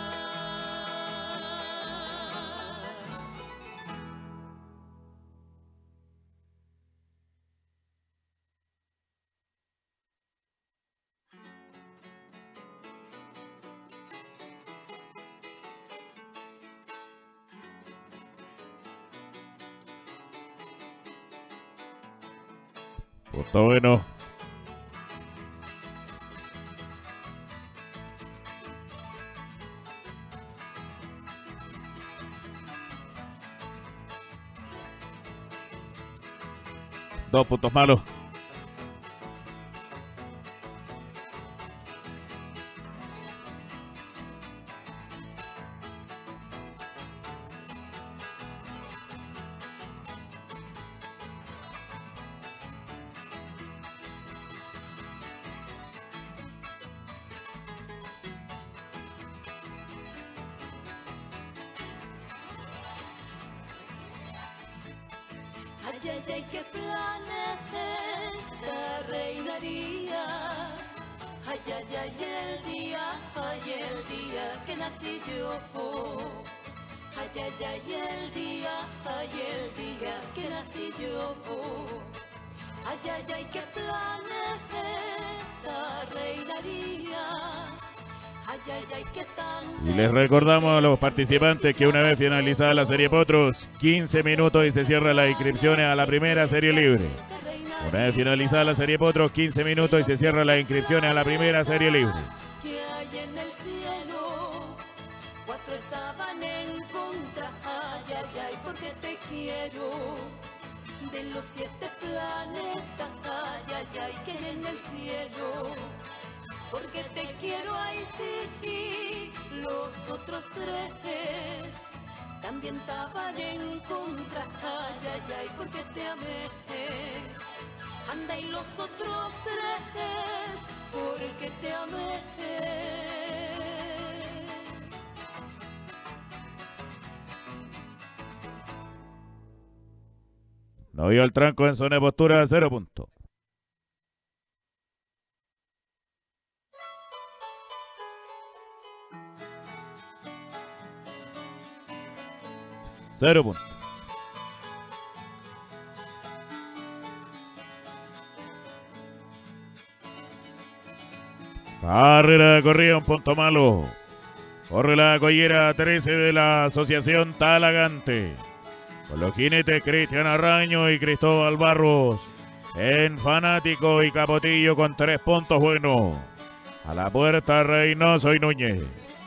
Punto bueno. Dos puntos malos. Ay, ay, ay, qué planeta reinaría. Ay, ay, ay, el día que nací yo. Ay, ay, ay, el día que nací yo. Ay, ay, ay, qué planeta reinaría. Ay, ay, ay, qué tan Y les recordamos a los participantes que una vez finalizada la Serie Potros, 15 minutos y se cierra las inscripciones a la primera serie libre. Una vez finalizada la Serie Potros, 15 minutos y se cierra las inscripciones a la primera serie libre. que hay en el cielo. 4 estaban en contra. Ay, ay, ay, porque te quiero. De los 7 planetas. Ay, ay, ay, que hay en el cielo. Porque te quiero, ay, sí. Los otros 3 también estaban en contra. Ay, ay, ay, porque te amé. Anda, y los otros 3 porque te amé. No vio el tranco en zona de postura, 0 puntos. Cero puntos. Carrera corrida, un punto malo. Corre la collera 13 de la Asociación Talagante. Con los jinetes Cristian Arraño y Cristóbal Barros. En Fanático y Capotillo con 3 puntos buenos. A la puerta Reynoso y Núñez.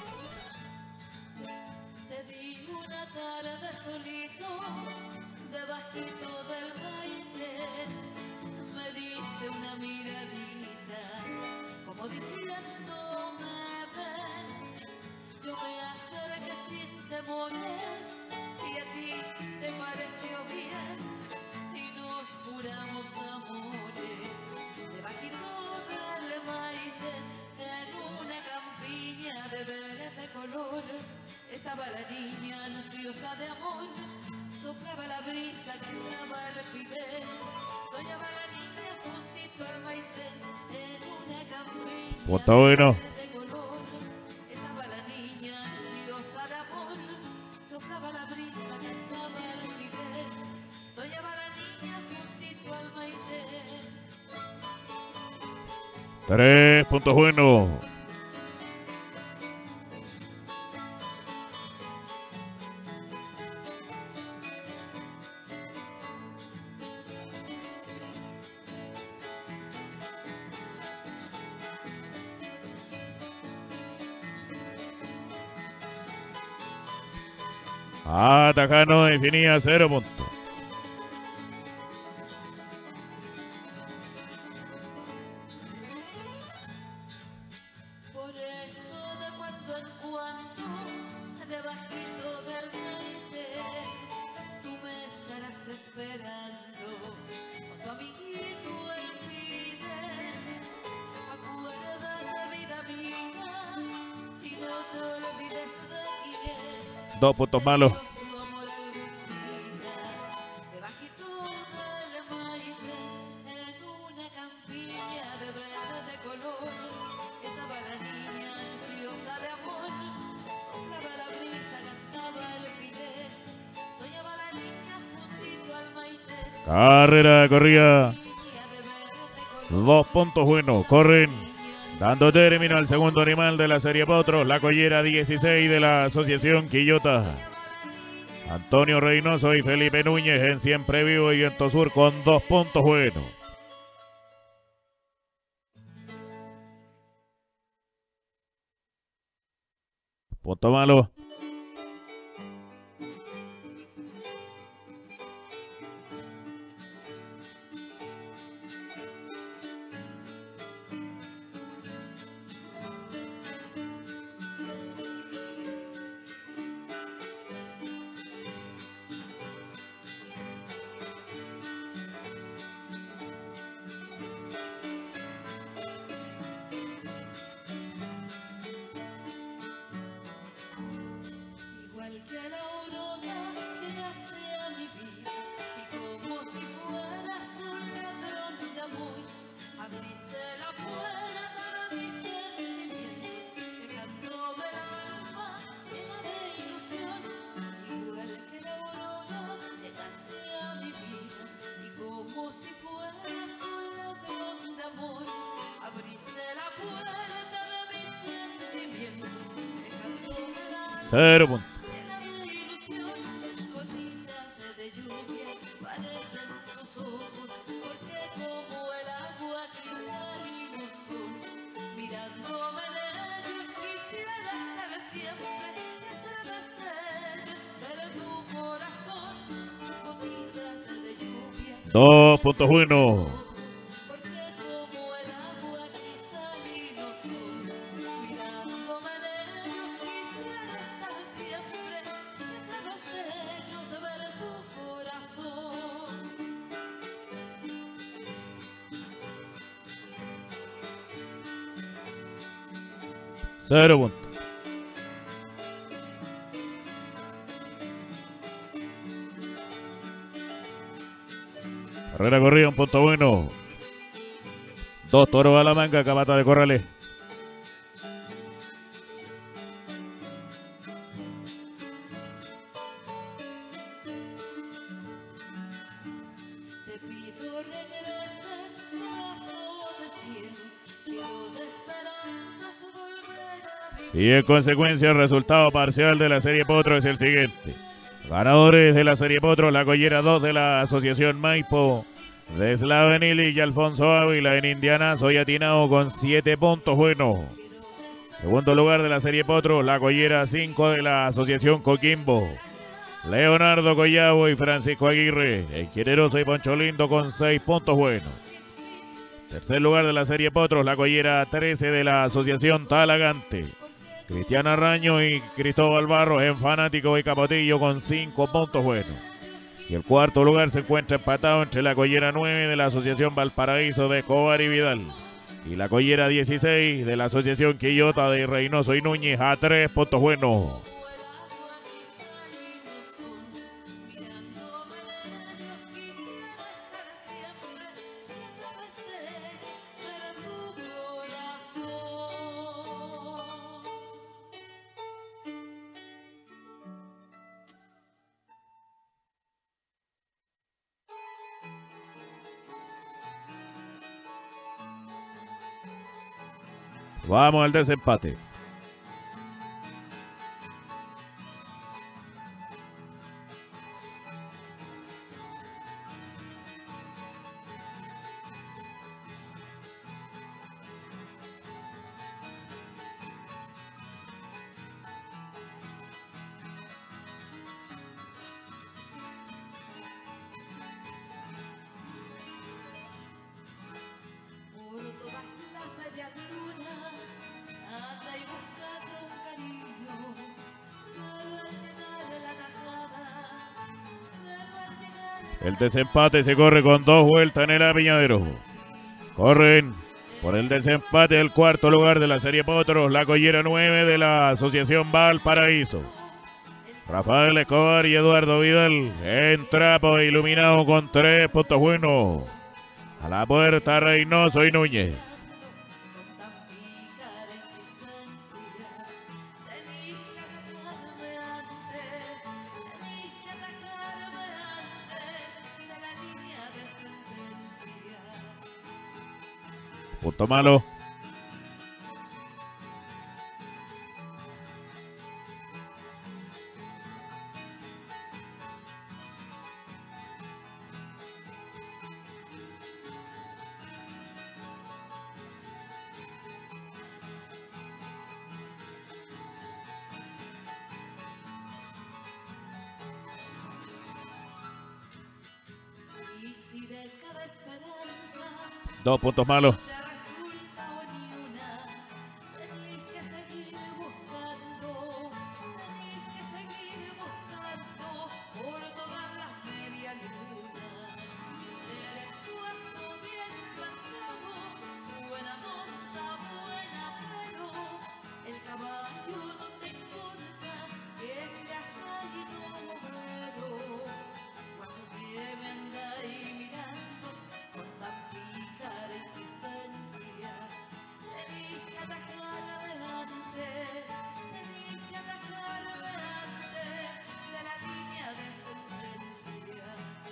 Te vi una tarde solito, debajito del baile. Me diste una miradita, como diciéndome ven. Yo me acerqué sin temores y a ti te pareció bien. Y nos juramos amores, debajito del baile. En una campiña de verde color estaba la niña ansiosa de amor. Soplaba la brisa, cantaba el pibel. Soñaba la niña justito al maitén. En una campiña Punto bueno. de color estaba la niña ansiosa de amor. Soplaba la brisa, cantaba el pibel. Soñaba la niña justito al maitén. 3 puntos buenos. Atajano definía 0 puntos. Por eso de cuando en cuando, debajito del maite, tú me estarás esperando con tu amiguito el pide. Acuérdate, vida mía, y no te olvides de quién 2 puntos malos. dio su amor algún día. Debajito del maite, en una campiña de verde color, estaba la niña ansiosa de amor. Soplaba la brisa, cantaba el pide, soñaba la niña juntito al maite. Carrera corría. Niña de verde color, 2 puntos buenos. Corren. Dando término al segundo animal de la serie Potros, la collera 16 de la Asociación Quillota. Antonio Reynoso y Felipe Núñez en Siempre Vivo y Viento Sur con 2 puntos buenos. Punto malo. igual que la aurora, llegaste a mi vida y como si fueras un ladrón de amor, abriste la puerta de mis sentimientos, dejándome el alma llena de ilusión. Igual que la aurora, llegaste a mi vida y como si fueras un ladrón de amor, abriste la puerta de mis sentimientos, dejándome el alma 0 puntos. llena de ilusión. Gotitas de lluvia parecen tus ojos, porque como el agua cristalino son. Mirándome en ellos quisiera estar siempre, y a través de ellos ver tu corazón. Gotitas de lluvia 2 puntos buenos. porque como el agua cristalino son. Mirándome en ellos quisiera estar siempre, y a través de ellos ver tu corazón. 0 puntos. Carrera corrida, un punto bueno. 2 toros a la manga, cabata de Corrales. Te pido regreses, pedazo de cielo, quiero de esperanzas volver a vivir. Y en consecuencia el resultado parcial de la serie Potro es el siguiente. Ganadores de la serie Potro, la collera 2 de la Asociación Maipo, de Slaven Illich y Alfonso Ávila en Indiana, Soyatinao con 7 puntos buenos. Segundo lugar de la serie Potro, la collera 5 de la Asociación Coquimbo, Leonardo Collavo y Francisco Aguirre, el Quineroso y Poncho Lindo con 6 puntos buenos. Tercer lugar de la serie Potros, la collera 13 de la Asociación Talagante, Cristian Arraño y Cristóbal Barros en Fanático y Capotillo con 5 puntos buenos. Y el cuarto lugar se encuentra empatado entre la collera 9 de la Asociación Valparaíso de Escobar y Vidal y la collera 16 de la Asociación Quillota de Reynoso y Núñez a 3 puntos buenos. Vamos al desempate. El desempate se corre con 2 vueltas en el apiñadero. Corren por el desempate del cuarto lugar de la Serie Potros, la collera 9 de la Asociación Valparaíso. Rafael Escobar y Eduardo Vidal en trapo iluminado con 3 puntos buenos. A la puerta Reynoso y Núñez. Punto malo. Y si de cada esperanza 2 puntos malos. te resulta o ni una, tenés que seguir buscando por todas las medias lunas. Eres puesto bien plantado, buena monta, buena pero el caballo no te importa que seas ahí no bombero. Guaso que me anda ahí mirando con tan pícara insistencia. Tenés que atajarme antes de la línea de sentencia.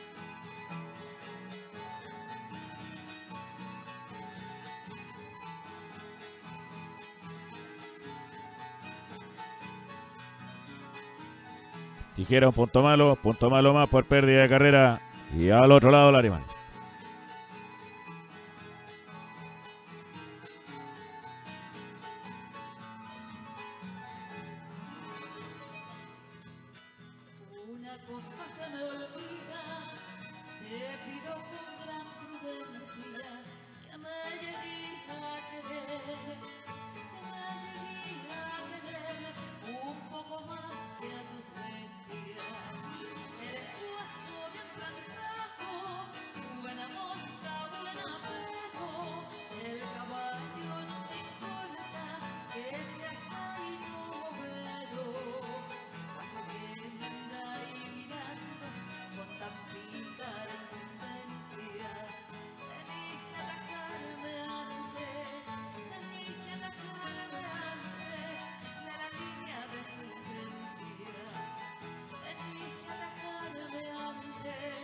Tijera un punto malo más por pérdida de carrera. Y al otro lado el animal. Una cosa se me olvida, te pido con gran prudencia que me llegues a querer, un poco más que a tus bestias. Eres guaso bien plantado, buena monta, buena apego, el caballo no te importa que seas ahí no bombero. Guaso que me anda ahí mirando con tan pícara insistencia. Tenés que atajarme antes de la línea de sentencia. Tenés que atajarme antes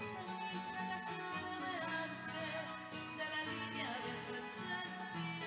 de la línea de sentencia.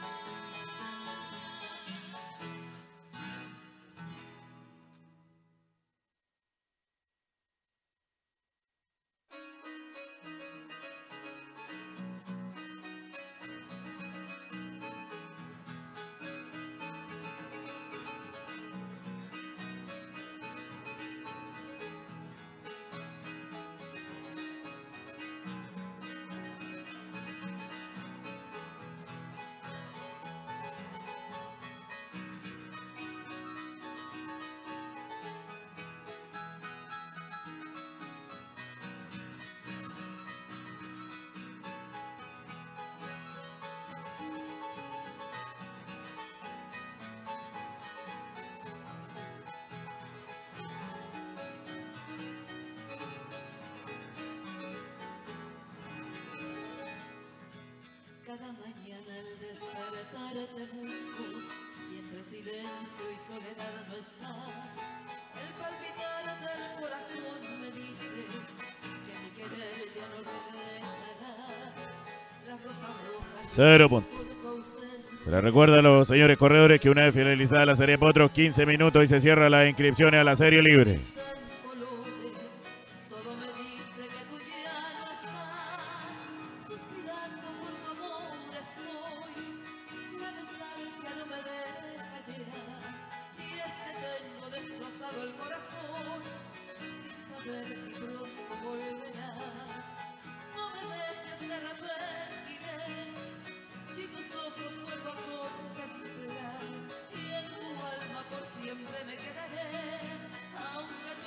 Cada mañana al despertar te busco y entre silencio y soledad no estás. El palpitar del corazón me dice que mi querer ya no regresará. Las rosas rojas 0 puntos. por tu ausencia. Se les recuerda a los señores corredores que una vez finalizada la Serie Potros, 15 minutos y se cierra las inscripciones a la Serie Libre. Están colores, todo me dice que tú ya no estás. Suspirando por tu amor estoy, la nostalgia no me deja llegar. Y es que tengo destrozado el corazón, sin saber si pronto volverás. No me dejes de repentiré, si tus ojos vuelvo a contemplar, y en tu alma por siempre me quedaré, aunque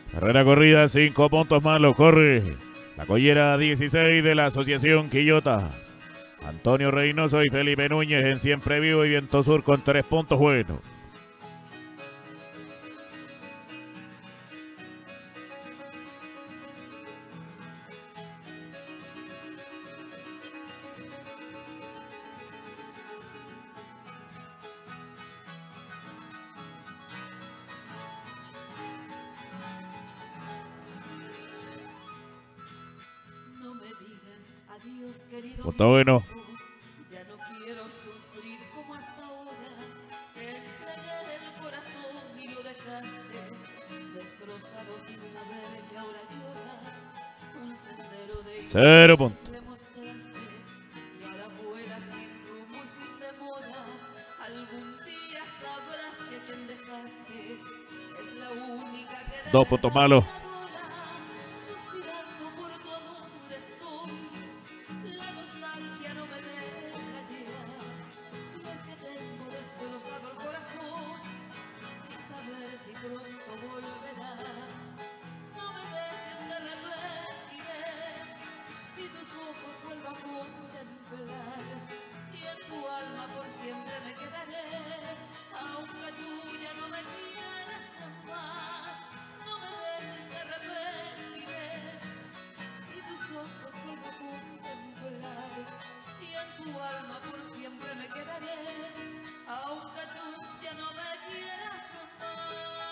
Carrera corrida, 5 puntos más lo corre la collera 16 de la Asociación Quillota. Antonio Reynoso y Felipe Núñez en Siempre Vivo y Viento Sur con 3 puntos buenos. No me digas adiós, querido Punto bueno. viejo. Ya no quiero sufrir como hasta ahora. Te entregué el corazón y lo dejaste destrozado sin saber que ahora llora. Un sendero de 0 puntos. le mostraste y ahora vuelas sin rumbo y sin demora. Algún día sabrás que quien dejaste es la única que de 2 puntos malos. suspirando por tu amor estoy. La nostalgia no me deja llegar. Y es que tengo destrozado el corazón sin saber si pronto volverás. No me dejes, te repetiré. Si tus ojos vuelvo a contemplar y en tu alma por siempre me quedaré. Aunque tú ya no me quieras más, no me dejes, te repetiré. Si tus ojos vuelvo a contemplar y en tu alma por siempre me quedaré. Aunque tú ya no me quieras más.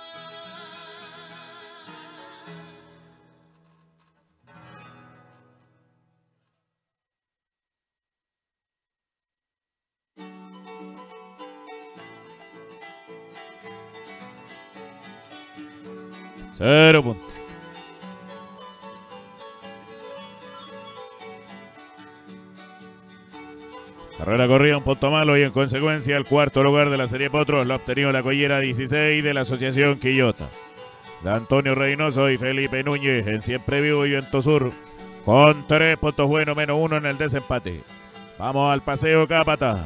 Cero puntos. Carrera corrida, un punto malo y en consecuencia el cuarto lugar de la Serie Potros lo ha obtenido la collera 16 de la Asociación Quillota. De Antonio Reynoso y Felipe Núñez en Siempre Vivo y Viento Sur con 3 puntos buenos menos 1 en el desempate. Vamos al paseo Cápatas.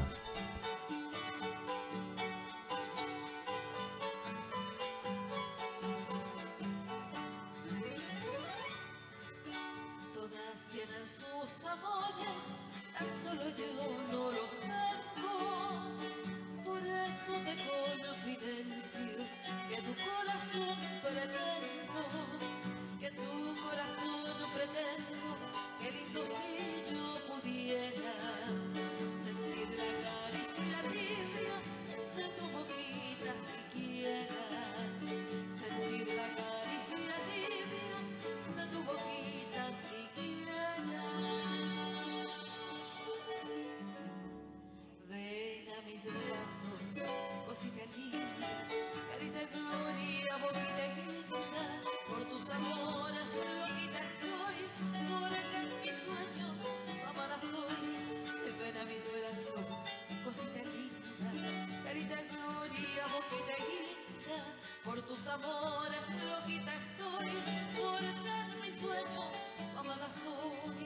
Todas tienen sus amores, tan solo yo no los tengo. Por eso te confidencio que tu corazón pretendo, que tu corazón pretendo, que lindo si yo pudiera sentir la caricia tibia de tu boquita siquiera, sentir la caricia tibia de tu boquita siquiera. Ven a mis brazos, cosita linda, carita gloria, boquita linda, por tus amores loquita estoy, porque en mis sueños amada soy. Ven a mis brazos, cosita linda, carita gloria, boquita linda, por tus amores loquita estoy, porque en mis sueños amada soy.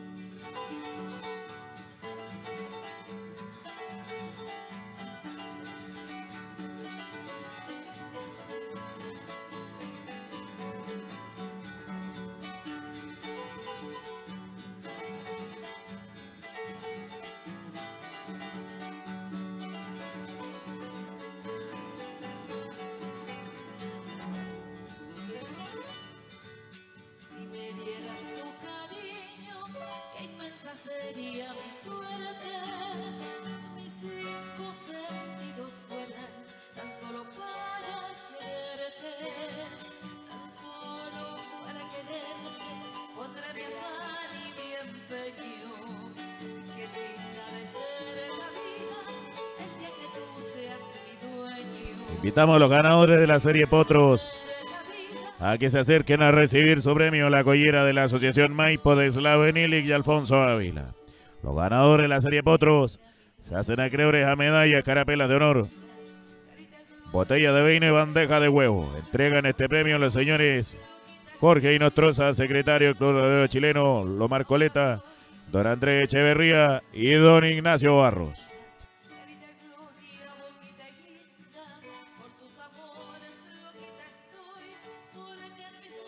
Si me dieras tu cariño, qué inmensa sería mi suerte. Mis 5 sentidos fueran tan solo para quererte, tan solo para quererte. Pondré mi afán y mi empeño. Qué linda de ser la vida el día que tú seas mi dueño. Invitamos a los ganadores de la Serie Potros a que se acerquen a recibir su premio, la collera de la Asociación Maipo de Slaven Ilic y Alfonso Ávila. Los ganadores de la Serie Potros se hacen acreedores a medallas, carapelas de honor, botella de vino y bandeja de huevo. Entregan este premio a los señores Jorge Inostroza, secretario del Club Rodeo Chileno, Lomar Coleta, don Andrés Echeverría y don Ignacio Barros. Carita gloria, boquita linda, por tus amores loquita estoy, porque en mis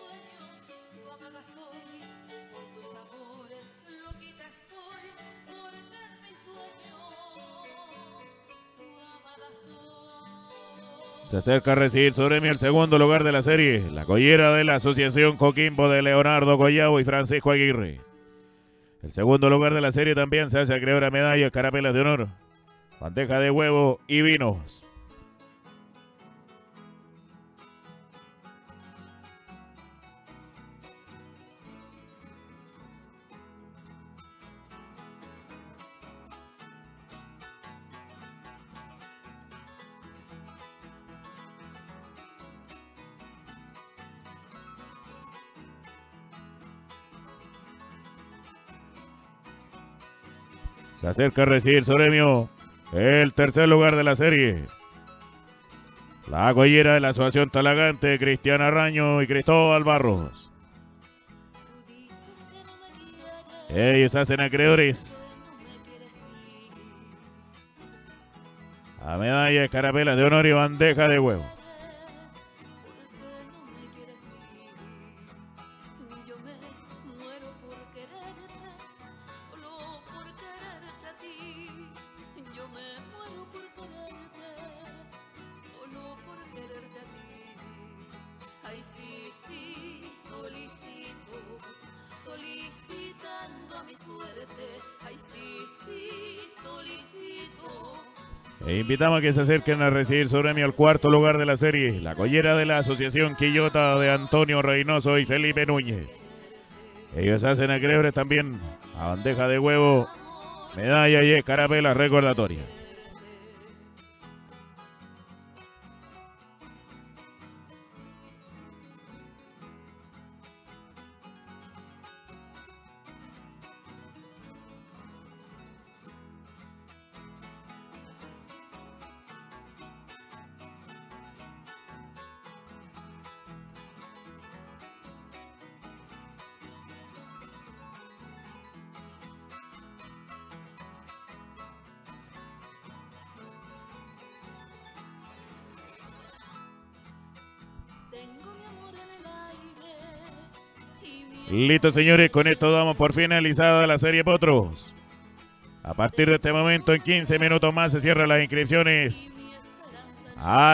Se acerca a recibir su premio el segundo lugar de la serie, la collera de la Asociación Coquimbo de Leonardo Collao y Francisco Aguirre. El segundo lugar de la serie también se hace acreedor a medallas, carapelas de honor, bandeja de huevo y vinos. Se acerca a recibir su premio el tercer lugar de la serie, la collera de la Asociación Talagante, Cristiana Raño y Cristóbal Barros. Ellos hacen acreedores a medallas, carapelas de honor y bandeja de huevo. Yo me muero por quererte, solo por quererte a ti. Yo me muero por quererte, solo por quererte a ti. Ay, sí, sí, solicitando a mi suerte. Ay, sí, sí, solicito. E invitamos a que se acerquen a recibir su premio al cuarto lugar de la serie, la collera de la Asociación Quillota de Antonio Reynoso y Felipe Núñez. Ellos hacen acreedores también a bandeja de huevo, medalla y escarapela recordatoria. Tengo mi amor en el aire y mi Listo, señores, con esto damos por finalizada la serie Potros. A partir de este momento, en 15 minutos más se cierran las inscripciones.